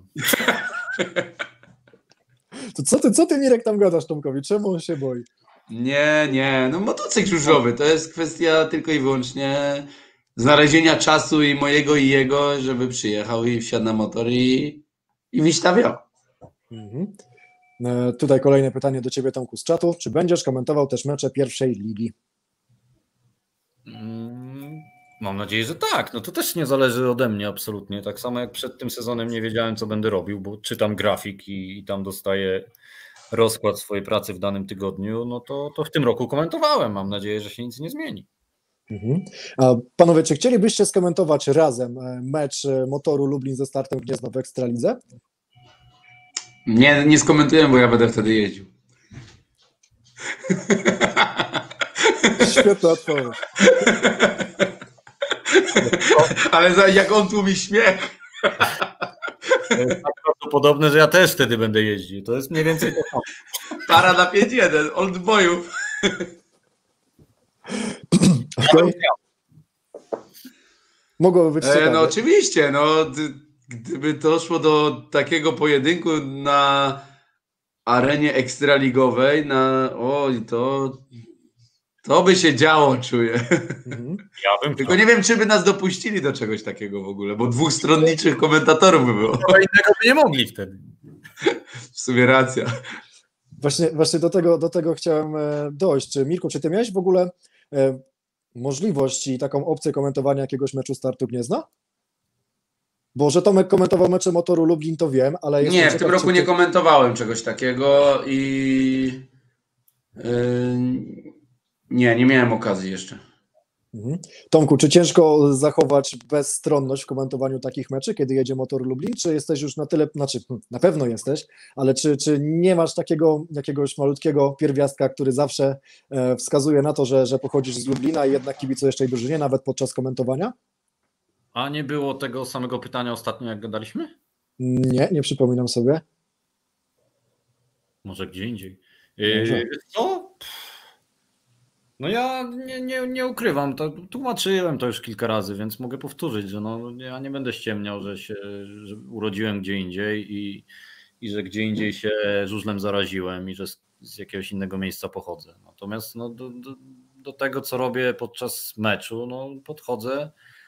to co ty, co ty, Mirek, tam gadasz Tomkowi? Czemu on się boi? Nie, nie, no motocykl żużlowy to jest kwestia tylko i wyłącznie znalezienia czasu i mojego i jego, żeby przyjechał i wsiadł na motor i, i wystawiał. Mhm. E, Tutaj kolejne pytanie do ciebie, Tomku, z czatu. Czy będziesz komentował też mecze pierwszej ligi? Mm, Mam nadzieję, że tak. No to też nie zależy ode mnie absolutnie. Tak samo jak przed tym sezonem nie wiedziałem, co będę robił, bo czytam grafik i, i tam dostaję rozkład swojej pracy w danym tygodniu, no to, to w tym roku komentowałem. Mam nadzieję, że się nic nie zmieni. Mhm. A panowie, czy chcielibyście skomentować razem e, mecz e, Motoru Lublin ze Startem Gniezno w Ekstralidze? Nie, nie skomentuję, bo ja będę wtedy jeździł. Świetna odpowiedź. Ale za, jak on tłumi śmiech. To jest tak prawdopodobne, że ja też wtedy będę jeździł. To jest mniej więcej to samo. Para na pięć jeden, old boyów. Okay. Mogłoby być E, ciekawe. no oczywiście, no d- gdyby doszło do takiego pojedynku na arenie ekstraligowej, na oj, to to by się działo, czuję. Mhm. Ja bym Tylko nie wiem, czy by nas dopuścili do czegoś takiego w ogóle, bo dwóch stronniczych komentatorów by było. Chyba innego by nie mogli wtedy. W sumie racja. Właśnie, właśnie do tego, do tego chciałem e, dojść. Czy, Mirku, czy ty miałeś w ogóle e, możliwość i taką opcję komentowania jakiegoś meczu Startu Gniezna? Bo że Tomek komentował mecze Motoru Lublin, to wiem, ale... jestem Nie, w ciekaw, tym roku czy nie ty- komentowałem czegoś takiego i yy, nie, nie miałem okazji jeszcze. Mhm. Tomku, czy ciężko zachować bezstronność w komentowaniu takich meczy, kiedy jedzie Motor Lublin, czy jesteś już na tyle, znaczy hmm, na pewno jesteś, ale czy, czy nie masz takiego jakiegoś malutkiego pierwiastka, który zawsze e, wskazuje na to, że, że pochodzisz z Lublina i jednak kibicujesz tej drużynie, nawet podczas komentowania? A nie było tego samego pytania ostatnio, jak gadaliśmy? Nie, nie przypominam sobie. Może gdzie indziej. Może. Yy, co? No ja nie, nie, nie ukrywam, to tłumaczyłem to już kilka razy, więc mogę powtórzyć, że no, ja nie będę ściemniał, że się że urodziłem gdzie indziej i, i że gdzie indziej się żużlem zaraziłem i że z, z jakiegoś innego miejsca pochodzę. Natomiast no, do, do, do tego, co robię podczas meczu, no, podchodzę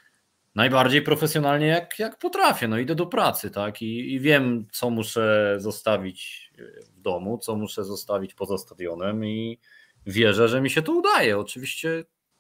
najbardziej profesjonalnie jak, jak potrafię. No idę do pracy, tak? I, i wiem, co muszę zostawić w domu, co muszę zostawić poza stadionem i wierzę, że mi się to udaje. Oczywiście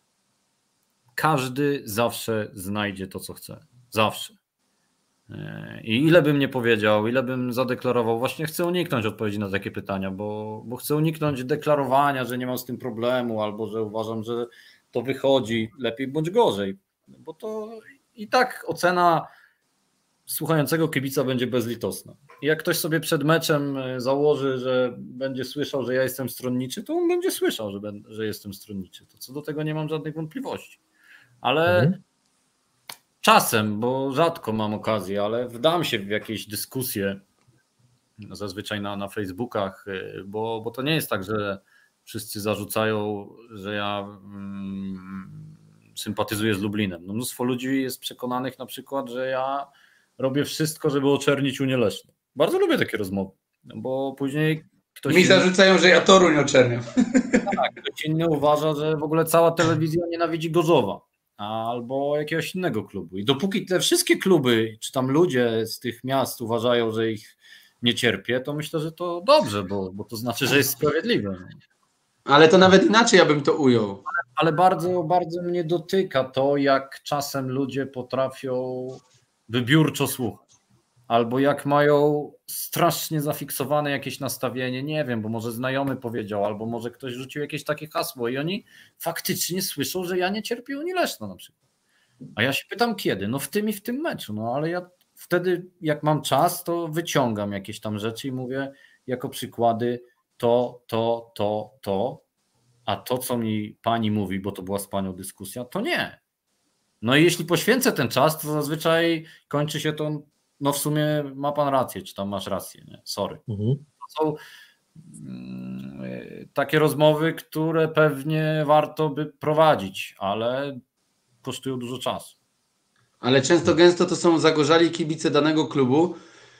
każdy zawsze znajdzie to, co chce. Zawsze. I ile bym nie powiedział, ile bym zadeklarował, właśnie chcę uniknąć odpowiedzi na takie pytania, bo, bo chcę uniknąć deklarowania, że nie mam z tym problemu, albo że uważam, że to wychodzi lepiej bądź gorzej, bo to i tak ocena słuchającego kibica będzie bezlitosna. I jak ktoś sobie przed meczem założy, że będzie słyszał, że ja jestem stronniczy, to on będzie słyszał, że, ben, że jestem stronniczy. To co do tego nie mam żadnych wątpliwości. Ale mhm. czasem, bo rzadko mam okazję, ale wdam się w jakieś dyskusje, zazwyczaj na, na Facebookach, bo, bo to nie jest tak, że wszyscy zarzucają, że ja mm, sympatyzuję z Lublinem. No, mnóstwo ludzi jest przekonanych na przykład, że ja robię wszystko, żeby oczernić Unię Leszno. Bardzo lubię takie rozmowy, bo później ktoś... Mi inny... zarzucają, że ja Toruń oczerniam. Tak, ktoś inny uważa, że w ogóle cała telewizja nienawidzi Gorzowa albo jakiegoś innego klubu. I dopóki te wszystkie kluby, czy tam ludzie z tych miast uważają, że ich nie cierpię, to myślę, że to dobrze, bo, bo to znaczy, że jest sprawiedliwe. Ale to nawet inaczej ja bym to ujął. Ale, ale bardzo, bardzo mnie dotyka to, jak czasem ludzie potrafią wybiórczo słuchać. Albo jak mają strasznie zafiksowane jakieś nastawienie, nie wiem, bo może znajomy powiedział, albo może ktoś rzucił jakieś takie hasło i oni faktycznie słyszą, że ja nie cierpię Unii Leszno na przykład. A ja się pytam kiedy? No w tym i w tym meczu, no ale ja wtedy jak mam czas, to wyciągam jakieś tam rzeczy i mówię jako przykłady to, to, to, to, a to co mi pani mówi, bo to była z panią dyskusja, to nie. No i jeśli poświęcę ten czas, to zazwyczaj kończy się to, no w sumie ma pan rację, czy tam masz rację, nie? Sorry. Mhm. To są y, takie rozmowy, które pewnie warto by prowadzić, ale kosztują dużo czasu. Ale często gęsto to są zagorzali kibice danego klubu,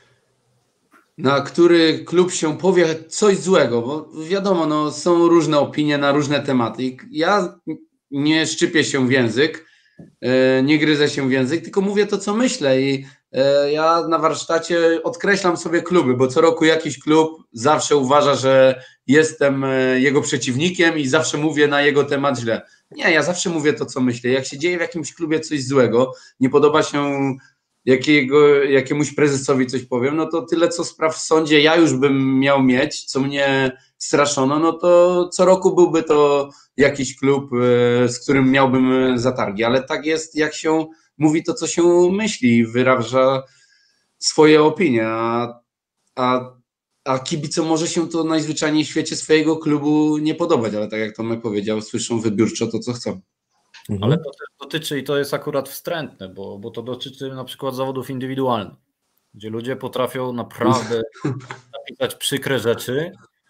na który klub się powie coś złego, bo wiadomo, no, są różne opinie na różne tematy. Ja nie szczypię się w język, nie gryzę się w język, tylko mówię to, co myślę i ja na warsztacie odkreślam sobie kluby, bo co roku jakiś klub zawsze uważa, że jestem jego przeciwnikiem i zawsze mówię na jego temat źle. Nie, ja zawsze mówię to, co myślę. Jak się dzieje w jakimś klubie coś złego, nie podoba się jakiego, jakiemuś prezesowi coś powiem, no to tyle, co spraw w sądzie ja już bym miał mieć, co mnie straszono, no to co roku byłby to jakiś klub, z którym miałbym zatargi, ale tak jest, jak się mówi to, co się myśli, wyraża swoje opinie, a, a, a kibicom może się to najzwyczajniej w świecie swojego klubu nie podobać, ale tak jak Tomek powiedział, słyszą wybiórczo to, co chcą. Mhm. Ale to też dotyczy, i to jest akurat wstrętne, bo, bo to dotyczy na przykład zawodów indywidualnych, gdzie ludzie potrafią naprawdę napisać przykre rzeczy,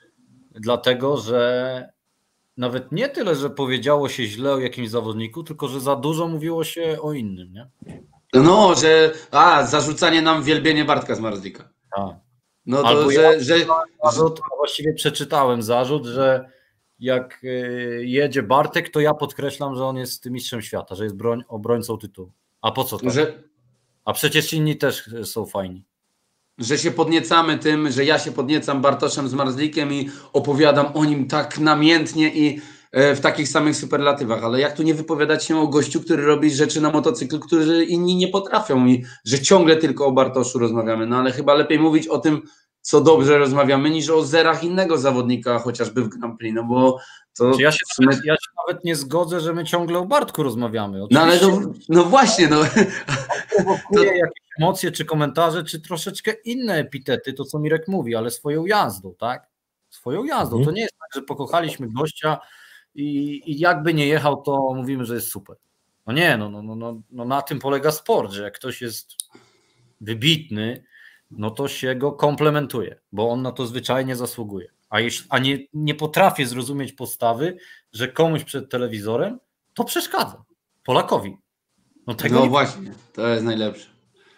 dlatego że nawet nie tyle, że powiedziało się źle o jakimś zawodniku, tylko że za dużo mówiło się o innym, nie? No, że a, zarzucanie nam wielbienie Bartka Zmarzlika. Tak. No to, Albo że, ja że... Zarzut, właściwie przeczytałem zarzut, że jak jedzie Bartek, to ja podkreślam, że on jest mistrzem świata, że jest broń, obrońcą tytułu. A po co to? Że... A przecież inni też są fajni. Że się podniecamy tym, że ja się podniecam Bartoszem Zmarzlikiem i opowiadam o nim tak namiętnie i w takich samych superlatywach, ale jak tu nie wypowiadać się o gościu, który robi rzeczy na motocyklu, które inni nie potrafią i że ciągle tylko o Bartoszu rozmawiamy, no ale chyba lepiej mówić o tym, co dobrze rozmawiamy, niż o zerach innego zawodnika, chociażby w Grand Prix, no bo to... Ja się, sumie... nawet, ja się nawet nie zgodzę, że my ciągle o Bartku rozmawiamy. Oczywiście. No ale to, no właśnie, no. Prowokuje to... jakieś emocje, czy komentarze, czy troszeczkę inne epitety, to co Mirek mówi, ale swoją jazdą, tak? Swoją jazdą. Mhm. To nie jest tak, że pokochaliśmy gościa i, i jakby nie jechał, to mówimy, że jest super. No nie, no, no, no, no, no na tym polega sport, że jak ktoś jest wybitny, no to się go komplementuje, bo on na to zwyczajnie zasługuje. A, jeśli, a nie, nie potrafię zrozumieć postawy, że komuś przed telewizorem to przeszkadza. Polakowi. No, tego no nie... właśnie, to jest najlepsze.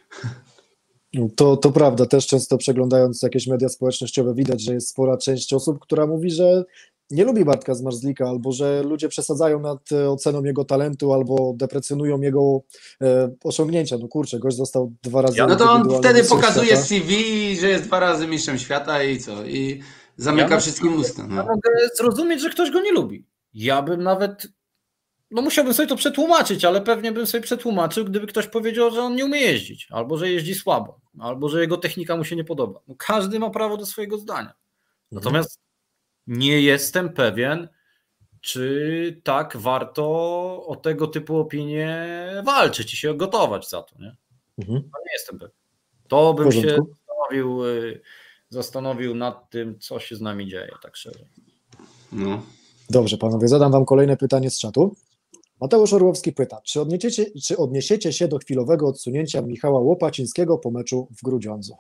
To, to prawda, też często przeglądając jakieś media społecznościowe widać, że jest spora część osób, która mówi, że nie lubi Bartka Zmarzlika, albo że ludzie przesadzają nad oceną jego talentu, albo deprecjonują jego e, osiągnięcia. No kurczę, gość został dwa razy No to on indywidualnym wtedy mistrzem pokazuje świata. C V, że jest dwa razy mistrzem świata i co? I zamyka Ja wszystkim usta. Ja No. mogę zrozumieć, że ktoś go nie lubi. Ja bym nawet, no musiałbym sobie to przetłumaczyć, ale pewnie bym sobie przetłumaczył, gdyby ktoś powiedział, że on nie umie jeździć, albo że jeździ słabo, albo że jego technika mu się nie podoba. No każdy ma prawo do swojego zdania. Natomiast nie jestem pewien, czy tak warto o tego typu opinie walczyć i się gotować za to. Nie, Mhm. no nie jestem pewien. To bym W się porządku. zastanowił, y, zastanowił nad tym, co się z nami dzieje, tak szczerze. No. Dobrze, panowie, zadam wam kolejne pytanie z czatu. Mateusz Orłowski pyta, czy odniesiecie, czy odniesiecie się do chwilowego odsunięcia Michała Łopacińskiego po meczu w Grudziądzu?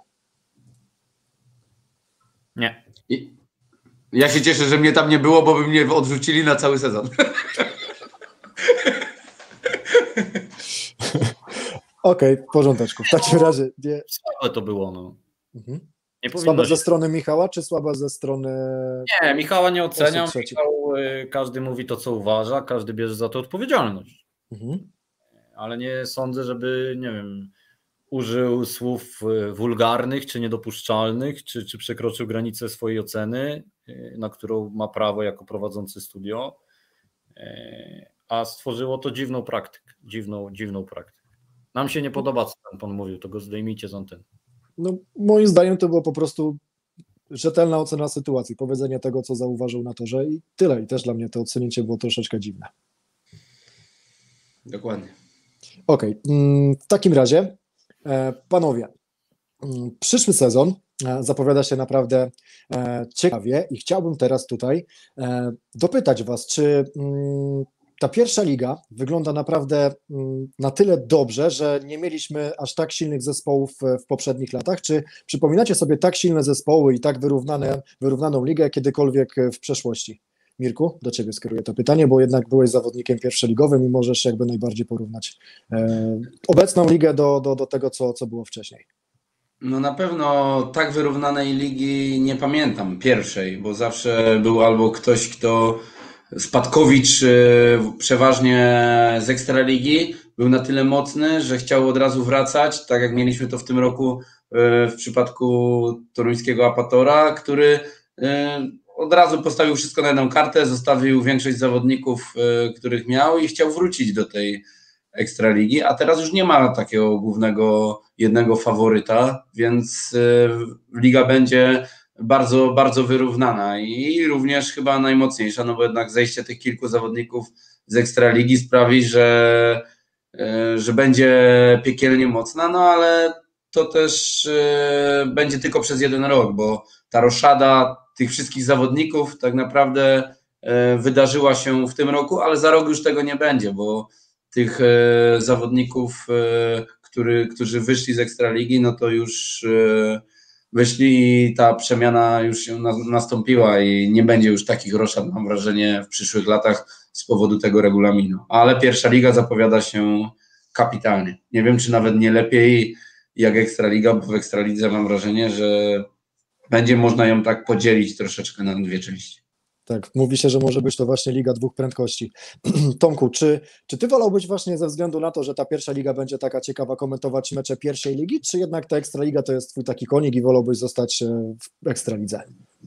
Nie. I ja się cieszę, że mnie tam nie było, bo by mnie odrzucili na cały sezon. Okej, w porządeczku. W takim razie nie. Słabe to było, no. Mhm. Nie powinno Słabe się... ze strony Michała, czy słabe ze strony... Nie, Michała nie oceniam. Osób trzecich. Michał, y, każdy mówi to, co uważa, każdy bierze za to odpowiedzialność. Mhm. Ale nie sądzę, żeby, nie wiem, użył słów y, wulgarnych, czy niedopuszczalnych, czy, czy przekroczył granicę swojej oceny, y, na którą ma prawo jako prowadzący studio. Y, A stworzyło to dziwną praktykę. Dziwną, dziwną praktykę. Nam się nie podoba, co ten pan mówił, to go zdejmijcie z anteny. No, moim zdaniem to było po prostu rzetelna ocena sytuacji, powiedzenie tego, co zauważył na torze i tyle. I też dla mnie to ocenięcie było troszeczkę dziwne. Dokładnie. Okej, mm, w takim razie, e, panowie, mm, przyszły sezon e, zapowiada się naprawdę e, ciekawie i chciałbym teraz tutaj e, dopytać was, czy mm, ta pierwsza liga wygląda naprawdę mm, na tyle dobrze, że nie mieliśmy aż tak silnych zespołów w, w poprzednich latach? Czy przypominacie sobie tak silne zespoły i tak wyrównane, wyrównaną ligę kiedykolwiek w przeszłości? Mirku, do ciebie skieruję to pytanie, bo jednak byłeś zawodnikiem pierwszoligowym i możesz jakby najbardziej porównać e, obecną ligę do, do, do tego, co, co było wcześniej. No na pewno tak wyrównanej ligi nie pamiętam, pierwszej, bo zawsze był albo ktoś, kto Spadkowicz przeważnie z Ekstraligi był na tyle mocny, że chciał od razu wracać, tak jak mieliśmy to w tym roku w przypadku toruńskiego Apatora, który od razu postawił wszystko na jedną kartę, zostawił większość zawodników, których miał i chciał wrócić do tej Ekstraligi, a teraz już nie ma takiego głównego jednego faworyta, więc liga będzie bardzo, bardzo wyrównana i również chyba najmocniejsza, no bo jednak zejście tych kilku zawodników z Ekstraligi sprawi, że, że będzie piekielnie mocna, no ale to też będzie tylko przez jeden rok, bo ta roszada tych wszystkich zawodników tak naprawdę wydarzyła się w tym roku, ale za rok już tego nie będzie, bo tych zawodników, który, którzy wyszli z Ekstraligi, no to już wyszli i ta przemiana już się nastąpiła i nie będzie już takich roszad, mam wrażenie, w przyszłych latach z powodu tego regulaminu. Ale pierwsza liga zapowiada się kapitalnie. Nie wiem, czy nawet nie lepiej jak Ekstraliga, bo w Ekstralidze mam wrażenie, że będzie można ją tak podzielić troszeczkę na dwie części. Tak, mówi się, że może być to właśnie liga dwóch prędkości. Tomku, czy, czy ty wolałbyś właśnie ze względu na to, że ta pierwsza liga będzie taka ciekawa, komentować mecze pierwszej ligi, czy jednak ta Ekstraliga to jest twój taki konik i wolałbyś zostać w Ekstralidze?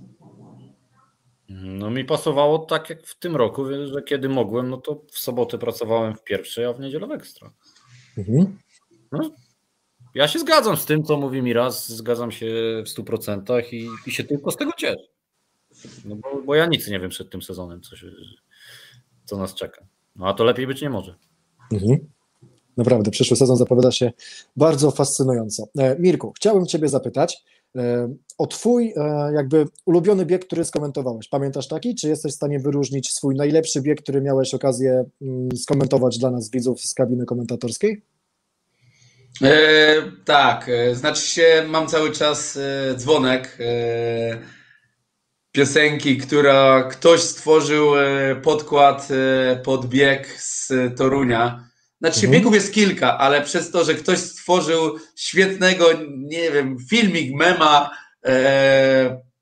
No mi pasowało tak jak w tym roku, że kiedy mogłem, no to w sobotę pracowałem w pierwszej, a w niedzielę w Ekstra. Mhm. No, ja się zgadzam z tym, co mówi Miraz, zgadzam się w stu procentach i, i się tylko z tego cieszę. No bo, bo ja nic nie wiem przed tym sezonem, co, się, co nas czeka. No a to lepiej być nie może. Mhm. Naprawdę, przyszły sezon zapowiada się bardzo fascynująco. Mirku, chciałbym ciebie zapytać o twój jakby ulubiony bieg, który skomentowałeś. Pamiętasz taki? Czy jesteś w stanie wyróżnić swój najlepszy bieg, który miałeś okazję skomentować dla nas, widzów z kabiny komentatorskiej? E, tak, e, znaczy się, mam cały czas e, dzwonek e, piosenki, która ktoś stworzył e, podkład e, pod bieg z Torunia. Znaczy mhm. biegów jest kilka, ale przez to, że ktoś stworzył świetnego, nie wiem, filmik, mema, e,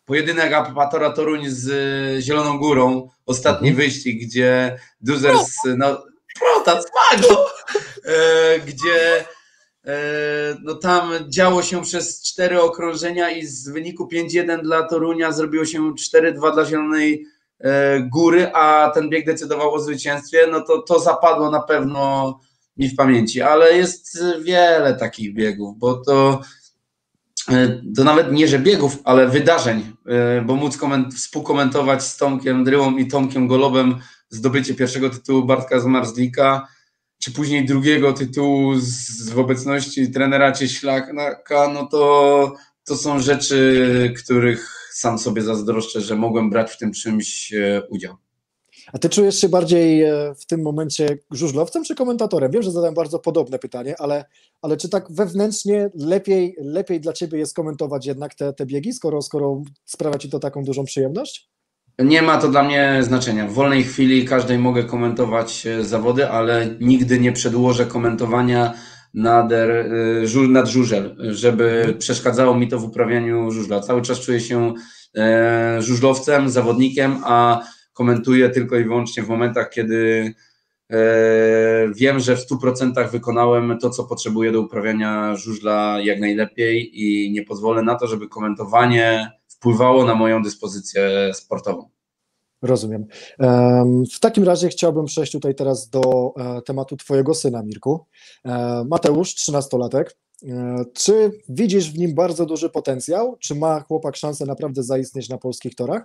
pojedynek Apatora Toruń z Zieloną Górą, ostatni mhm. wyścig, gdzie Duzers, no prota, smago, e, gdzie e, no tam działo się przez cztery okrążenia i z wyniku pięć jeden dla Torunia zrobiło się cztery dwa dla Zielonej e, Góry, a ten bieg decydował o zwycięstwie, no to to zapadło na pewno mi w pamięci, ale jest wiele takich biegów, bo to to nawet nie, że biegów, ale wydarzeń, bo móc koment- współkomentować z Tomkiem Dryłą i Tomkiem Golobem zdobycie pierwszego tytułu Bartka Zmarzlika, czy później drugiego tytułu z, w obecności trenera Cieślaka, no to, to są rzeczy, których sam sobie zazdroszczę, że mogłem brać w tym czymś udział. A ty czujesz się bardziej w tym momencie żużlowcem czy komentatorem? Wiem, że zadałem bardzo podobne pytanie, ale, ale czy tak wewnętrznie lepiej, lepiej dla ciebie jest komentować jednak te, te biegi, skoro, skoro sprawia ci to taką dużą przyjemność? Nie ma to dla mnie znaczenia. W wolnej chwili każdej mogę komentować zawody, ale nigdy nie przedłożę komentowania nader, nad żużel, żeby przeszkadzało mi to w uprawianiu żużla. Cały czas czuję się żużlowcem, zawodnikiem, a komentuję tylko i wyłącznie w momentach, kiedy e, wiem, że w stu procentach wykonałem to, co potrzebuję do uprawiania żużla jak najlepiej i nie pozwolę na to, żeby komentowanie wpływało na moją dyspozycję sportową. Rozumiem. W takim razie chciałbym przejść tutaj teraz do tematu twojego syna, Mirku. Mateusz, trzynastolatek. Czy widzisz w nim bardzo duży potencjał? Czy ma chłopak szansę naprawdę zaistnieć na polskich torach?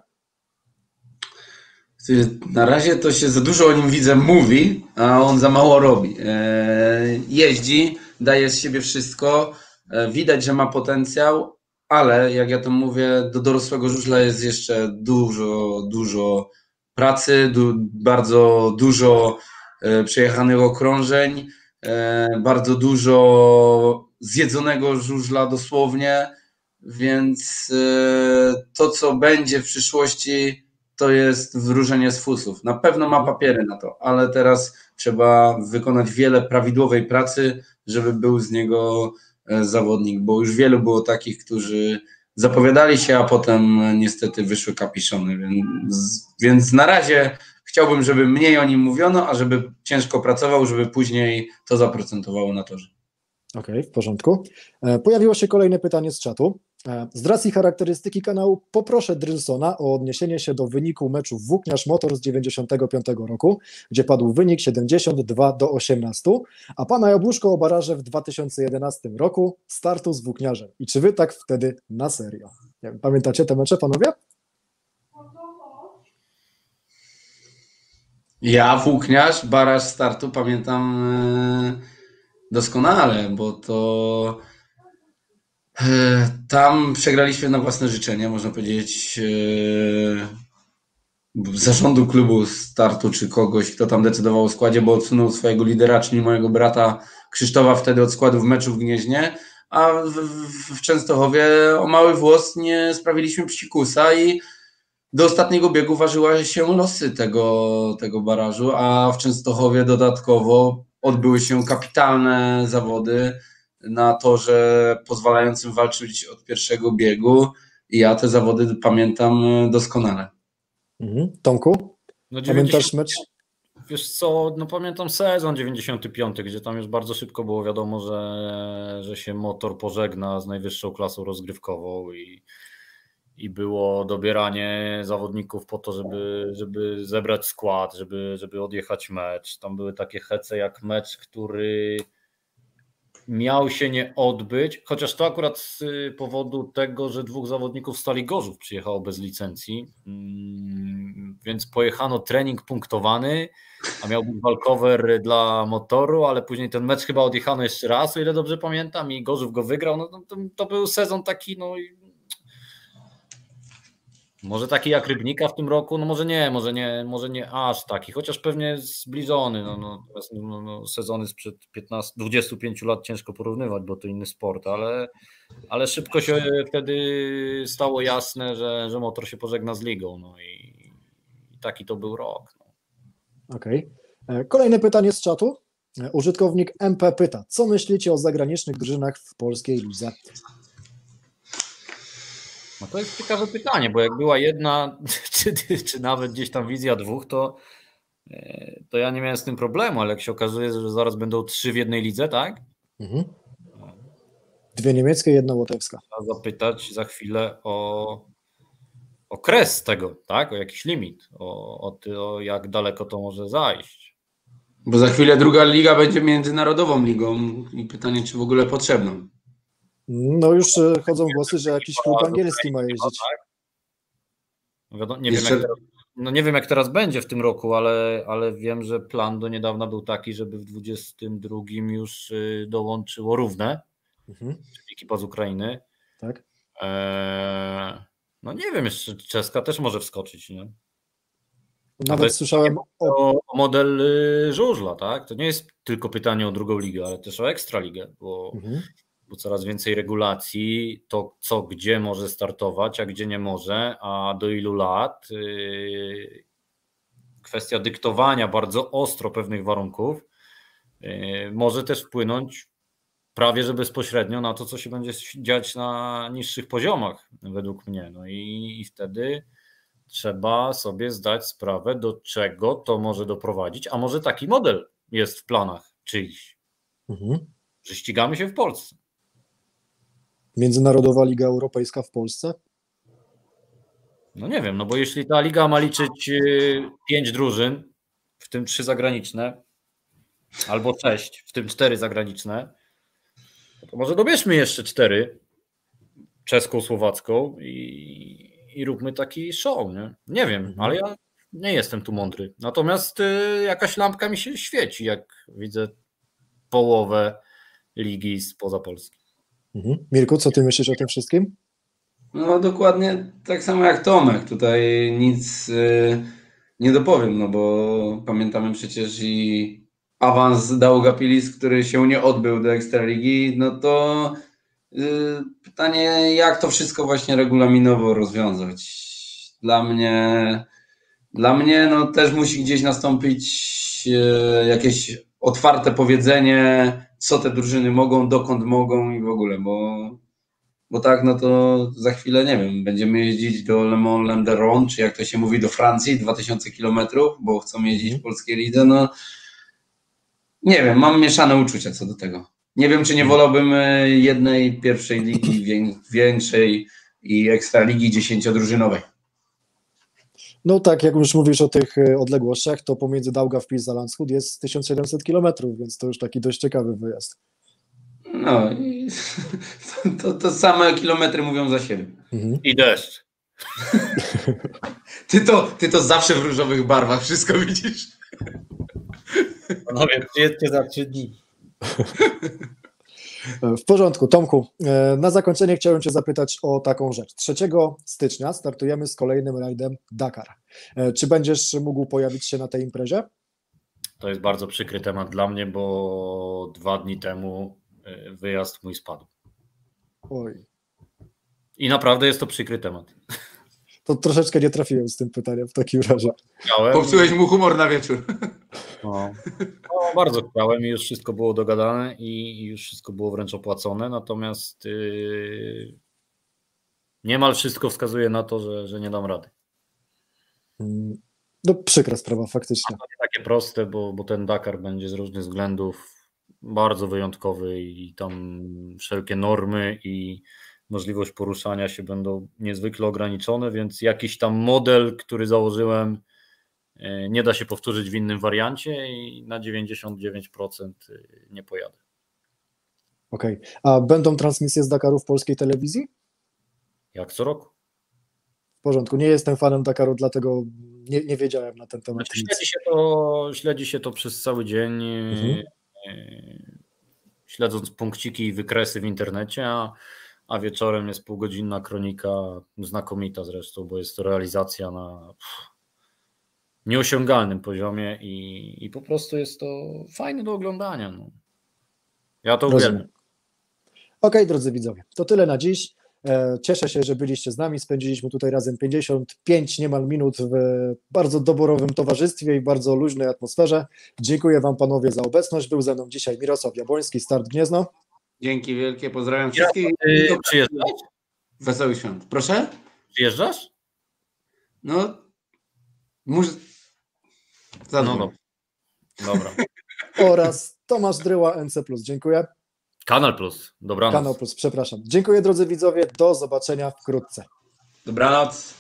Na razie to się za dużo o nim widzę, mówi, a on za mało robi. Jeździ, daje z siebie wszystko, widać, że ma potencjał, ale jak ja to mówię, do dorosłego żużla jest jeszcze dużo, dużo pracy, du- bardzo dużo przejechanych okrążeń, bardzo dużo zjedzonego żużla dosłownie, więc to, co będzie w przyszłości, to jest wróżenie z fusów. Na pewno ma papiery na to, ale teraz trzeba wykonać wiele prawidłowej pracy, żeby był z niego zawodnik, bo już wielu było takich, którzy zapowiadali się, a potem niestety wyszły kapiszony, więc, więc na razie chciałbym, żeby mniej o nim mówiono, a żeby ciężko pracował, żeby później to zaprocentowało na torze. Okej, okay, w porządku. Pojawiło się kolejne pytanie z czatu. Z racji charakterystyki kanału poproszę Drylsona o odniesienie się do wyniku meczu Włókniarz Motor z dziewięćdziesiątego piątego roku, gdzie padł wynik siedemdziesiąt dwa do osiemnastu, a pana Jabłuszko o baraże w dwa tysiące jedenastym roku startu z Włókniarzem. I czy wy tak wtedy na serio? Pamiętacie te mecze, panowie? Ja, Włókniarz, baraż startu pamiętam doskonale, bo to tam przegraliśmy na własne życzenie, można powiedzieć, zarządu klubu startu, czy kogoś, kto tam decydował o składzie, bo odsunął swojego lidera, czyli mojego brata Krzysztofa wtedy od składu w meczu w Gnieźnie, a w, w, w Częstochowie o mały włos nie sprawiliśmy psikusa i do ostatniego biegu ważyły się losy tego, tego barażu, a w Częstochowie dodatkowo odbyły się kapitalne zawody na torze pozwalającym walczyć od pierwszego biegu i ja te zawody pamiętam doskonale. Mhm. Tomku, no pamiętasz mecz? Wiesz co, no pamiętam sezon dziewięćdziesiąty piąty, gdzie tam już bardzo szybko było wiadomo, że, że się motor pożegna z najwyższą klasą rozgrywkową i, i było dobieranie zawodników po to, żeby, żeby zebrać skład, żeby, żeby odjechać mecz. Tam były takie hece jak mecz, który miał się nie odbyć, chociaż to akurat z powodu tego, że dwóch zawodników Stali Gorzów przyjechało bez licencji, więc pojechano trening punktowany, a miał być walkover dla motoru, ale później ten mecz chyba odjechano jeszcze raz, o ile dobrze pamiętam, i Gorzów go wygrał. No to, to był sezon taki, no może taki jak Rybnika w tym roku, no może nie, może nie, może nie aż taki, chociaż pewnie zbliżony. No, no, no, no, sezony sprzed piętnastu, dwudziestu pięciu lat ciężko porównywać, bo to inny sport, ale, ale szybko się wtedy stało jasne, że, że motor się pożegna z ligą. No i, i taki to był rok. No. Okej. Okay. Kolejne pytanie z czatu. Użytkownik M P pyta, co myślicie o zagranicznych drużynach w polskiej lidze? No to jest ciekawe pytanie, bo jak była jedna, czy, czy nawet gdzieś tam wizja dwóch, to, to ja nie miałem z tym problemu, ale jak się okazuje, że zaraz będą trzy w jednej lidze, tak? Mhm. Dwie niemieckie, jedna łotewska. Trzeba zapytać za chwilę o, o kres tego, tak? O jakiś limit, o, o, ty, o jak daleko to może zajść. Bo za chwilę druga liga będzie międzynarodową ligą i pytanie, czy w ogóle potrzebną. No już e, chodzą głosy, że jakiś klub angielski ma jeździć. No wiadomo, nie, Jeszcze- wiem, jak teraz, no nie wiem jak teraz będzie w tym roku, ale, ale wiem, że plan do niedawna był taki, żeby w dwudziestym drugim już y, dołączyło Równe, Mhm. czyli ekipa z Ukrainy. Tak. Eee, no nie wiem, jeszcze czeska też może wskoczyć, nie? Nawet jest- słyszałem o... O, o model y, żużla, tak? To nie jest tylko pytanie o drugą ligę, ale też o ekstraligę, bo, Mhm. bo coraz więcej regulacji, to co gdzie może startować, a gdzie nie może, a do ilu lat. Yy, kwestia dyktowania bardzo ostro pewnych warunków yy, może też wpłynąć prawie że bezpośrednio na to, co się będzie dziać na niższych poziomach, według mnie. No i, i wtedy trzeba sobie zdać sprawę, do czego to może doprowadzić, a może taki model jest w planach czyichś, Mhm. że ścigamy się w Polsce. Międzynarodowa Liga Europejska w Polsce? No nie wiem, no bo jeśli ta liga ma liczyć y, pięć drużyn, w tym trzy zagraniczne, albo sześć, w tym cztery zagraniczne, to może dobierzmy jeszcze cztery, czeską, słowacką i, i róbmy taki show, nie? Nie wiem, Mhm. ale ja nie jestem tu mądry. Natomiast y, jakaś lampka mi się świeci, jak widzę połowę ligi spoza Polski. Mhm. Mirku, co ty myślisz o tym wszystkim? No dokładnie tak samo jak Tomek. Tutaj nic y, nie dopowiem, no bo pamiętamy przecież i awans Daugavpilis, który się nie odbył do Ekstraligi, no to y, pytanie, jak to wszystko właśnie regulaminowo rozwiązać. Dla mnie, dla mnie no też musi gdzieś nastąpić y, jakieś otwarte powiedzenie, co te drużyny mogą, dokąd mogą i w ogóle, bo Bo tak, no to za chwilę, nie wiem, będziemy jeździć do Le Mans Landeron, czy jak to się mówi, do Francji, dwa tysiące kilometrów, bo chcą jeździć w polskiej lidze, no nie wiem, mam mieszane uczucia co do tego. Nie wiem, czy nie wolałbym e, jednej pierwszej ligi, wię- większej i ekstraligi dziesięciodrużynowej. No tak, jak już mówisz o tych e, odległościach, to pomiędzy Daugavpils a Landshut jest tysiąc siedemset kilometrów, więc to już taki dość ciekawy wyjazd. No i to, to, to same kilometry mówią za siebie. Mhm. I deszcz. Ty to, ty to zawsze w różowych barwach wszystko widzisz. Panowie, przyjedźcie za trzy dni. E, W porządku. Tomku, e, na zakończenie chciałem cię zapytać o taką rzecz. trzeciego stycznia startujemy z kolejnym rajdem Dakar. E, Czy będziesz mógł pojawić się na tej imprezie? To jest bardzo przykry temat dla mnie, bo dwa dni temu y, wyjazd mój spadł. Oj, I naprawdę jest to przykry temat. to troszeczkę nie trafiłem z tym pytaniem w takim razie. Chciałem, Popsułeś mu humor na wieczór. no, no, bardzo chciałem i już wszystko było dogadane i i już wszystko było wręcz opłacone, natomiast yy, niemal wszystko wskazuje na to, że, że nie dam rady. Mm, No przykra sprawa faktycznie. Nie takie proste, bo, bo ten Dakar będzie z różnych względów bardzo wyjątkowy i tam wszelkie normy i możliwość poruszania się będą niezwykle ograniczone, więc jakiś tam model, który założyłem, yy, nie da się powtórzyć w innym wariancie i na dziewięćdziesiąt dziewięć procent nie pojadę. Okej. A będą transmisje z Dakaru w polskiej telewizji? Jak co roku. W porządku. Nie jestem fanem Dakaru, dlatego nie, nie wiedziałem na ten temat Znaczy, nic. śledzi, się to, śledzi się to przez cały dzień, Mhm. e, śledząc punkciki i wykresy w internecie, a, a wieczorem jest półgodzinna kronika, znakomita zresztą, bo jest to realizacja na pff, nieosiągalnym poziomie i, i po prostu jest to fajne do oglądania. No. Ja to Rozumiem. uwielbiam. Okej, drodzy widzowie, to tyle na dziś. E, Cieszę się, że byliście z nami. Spędziliśmy tutaj razem pięćdziesiąt pięć niemal minut w bardzo doborowym towarzystwie i bardzo luźnej atmosferze. Dziękuję Wam panowie za obecność. Był ze mną dzisiaj Mirosław Jabłoński, Start Gniezno. Dzięki wielkie, pozdrawiam wszystkich. Ty przyjeżdżasz? Wesołych świąt. Proszę? Przyjeżdżasz? No, muszę... No Zadzwoń. dobra. Dobra. Oraz Tomasz Dryła, N C plus. Dziękuję. Kanal Plus. Dobranoc. Kanał Plus, przepraszam. Dziękuję drodzy widzowie, do zobaczenia wkrótce. Dobranoc.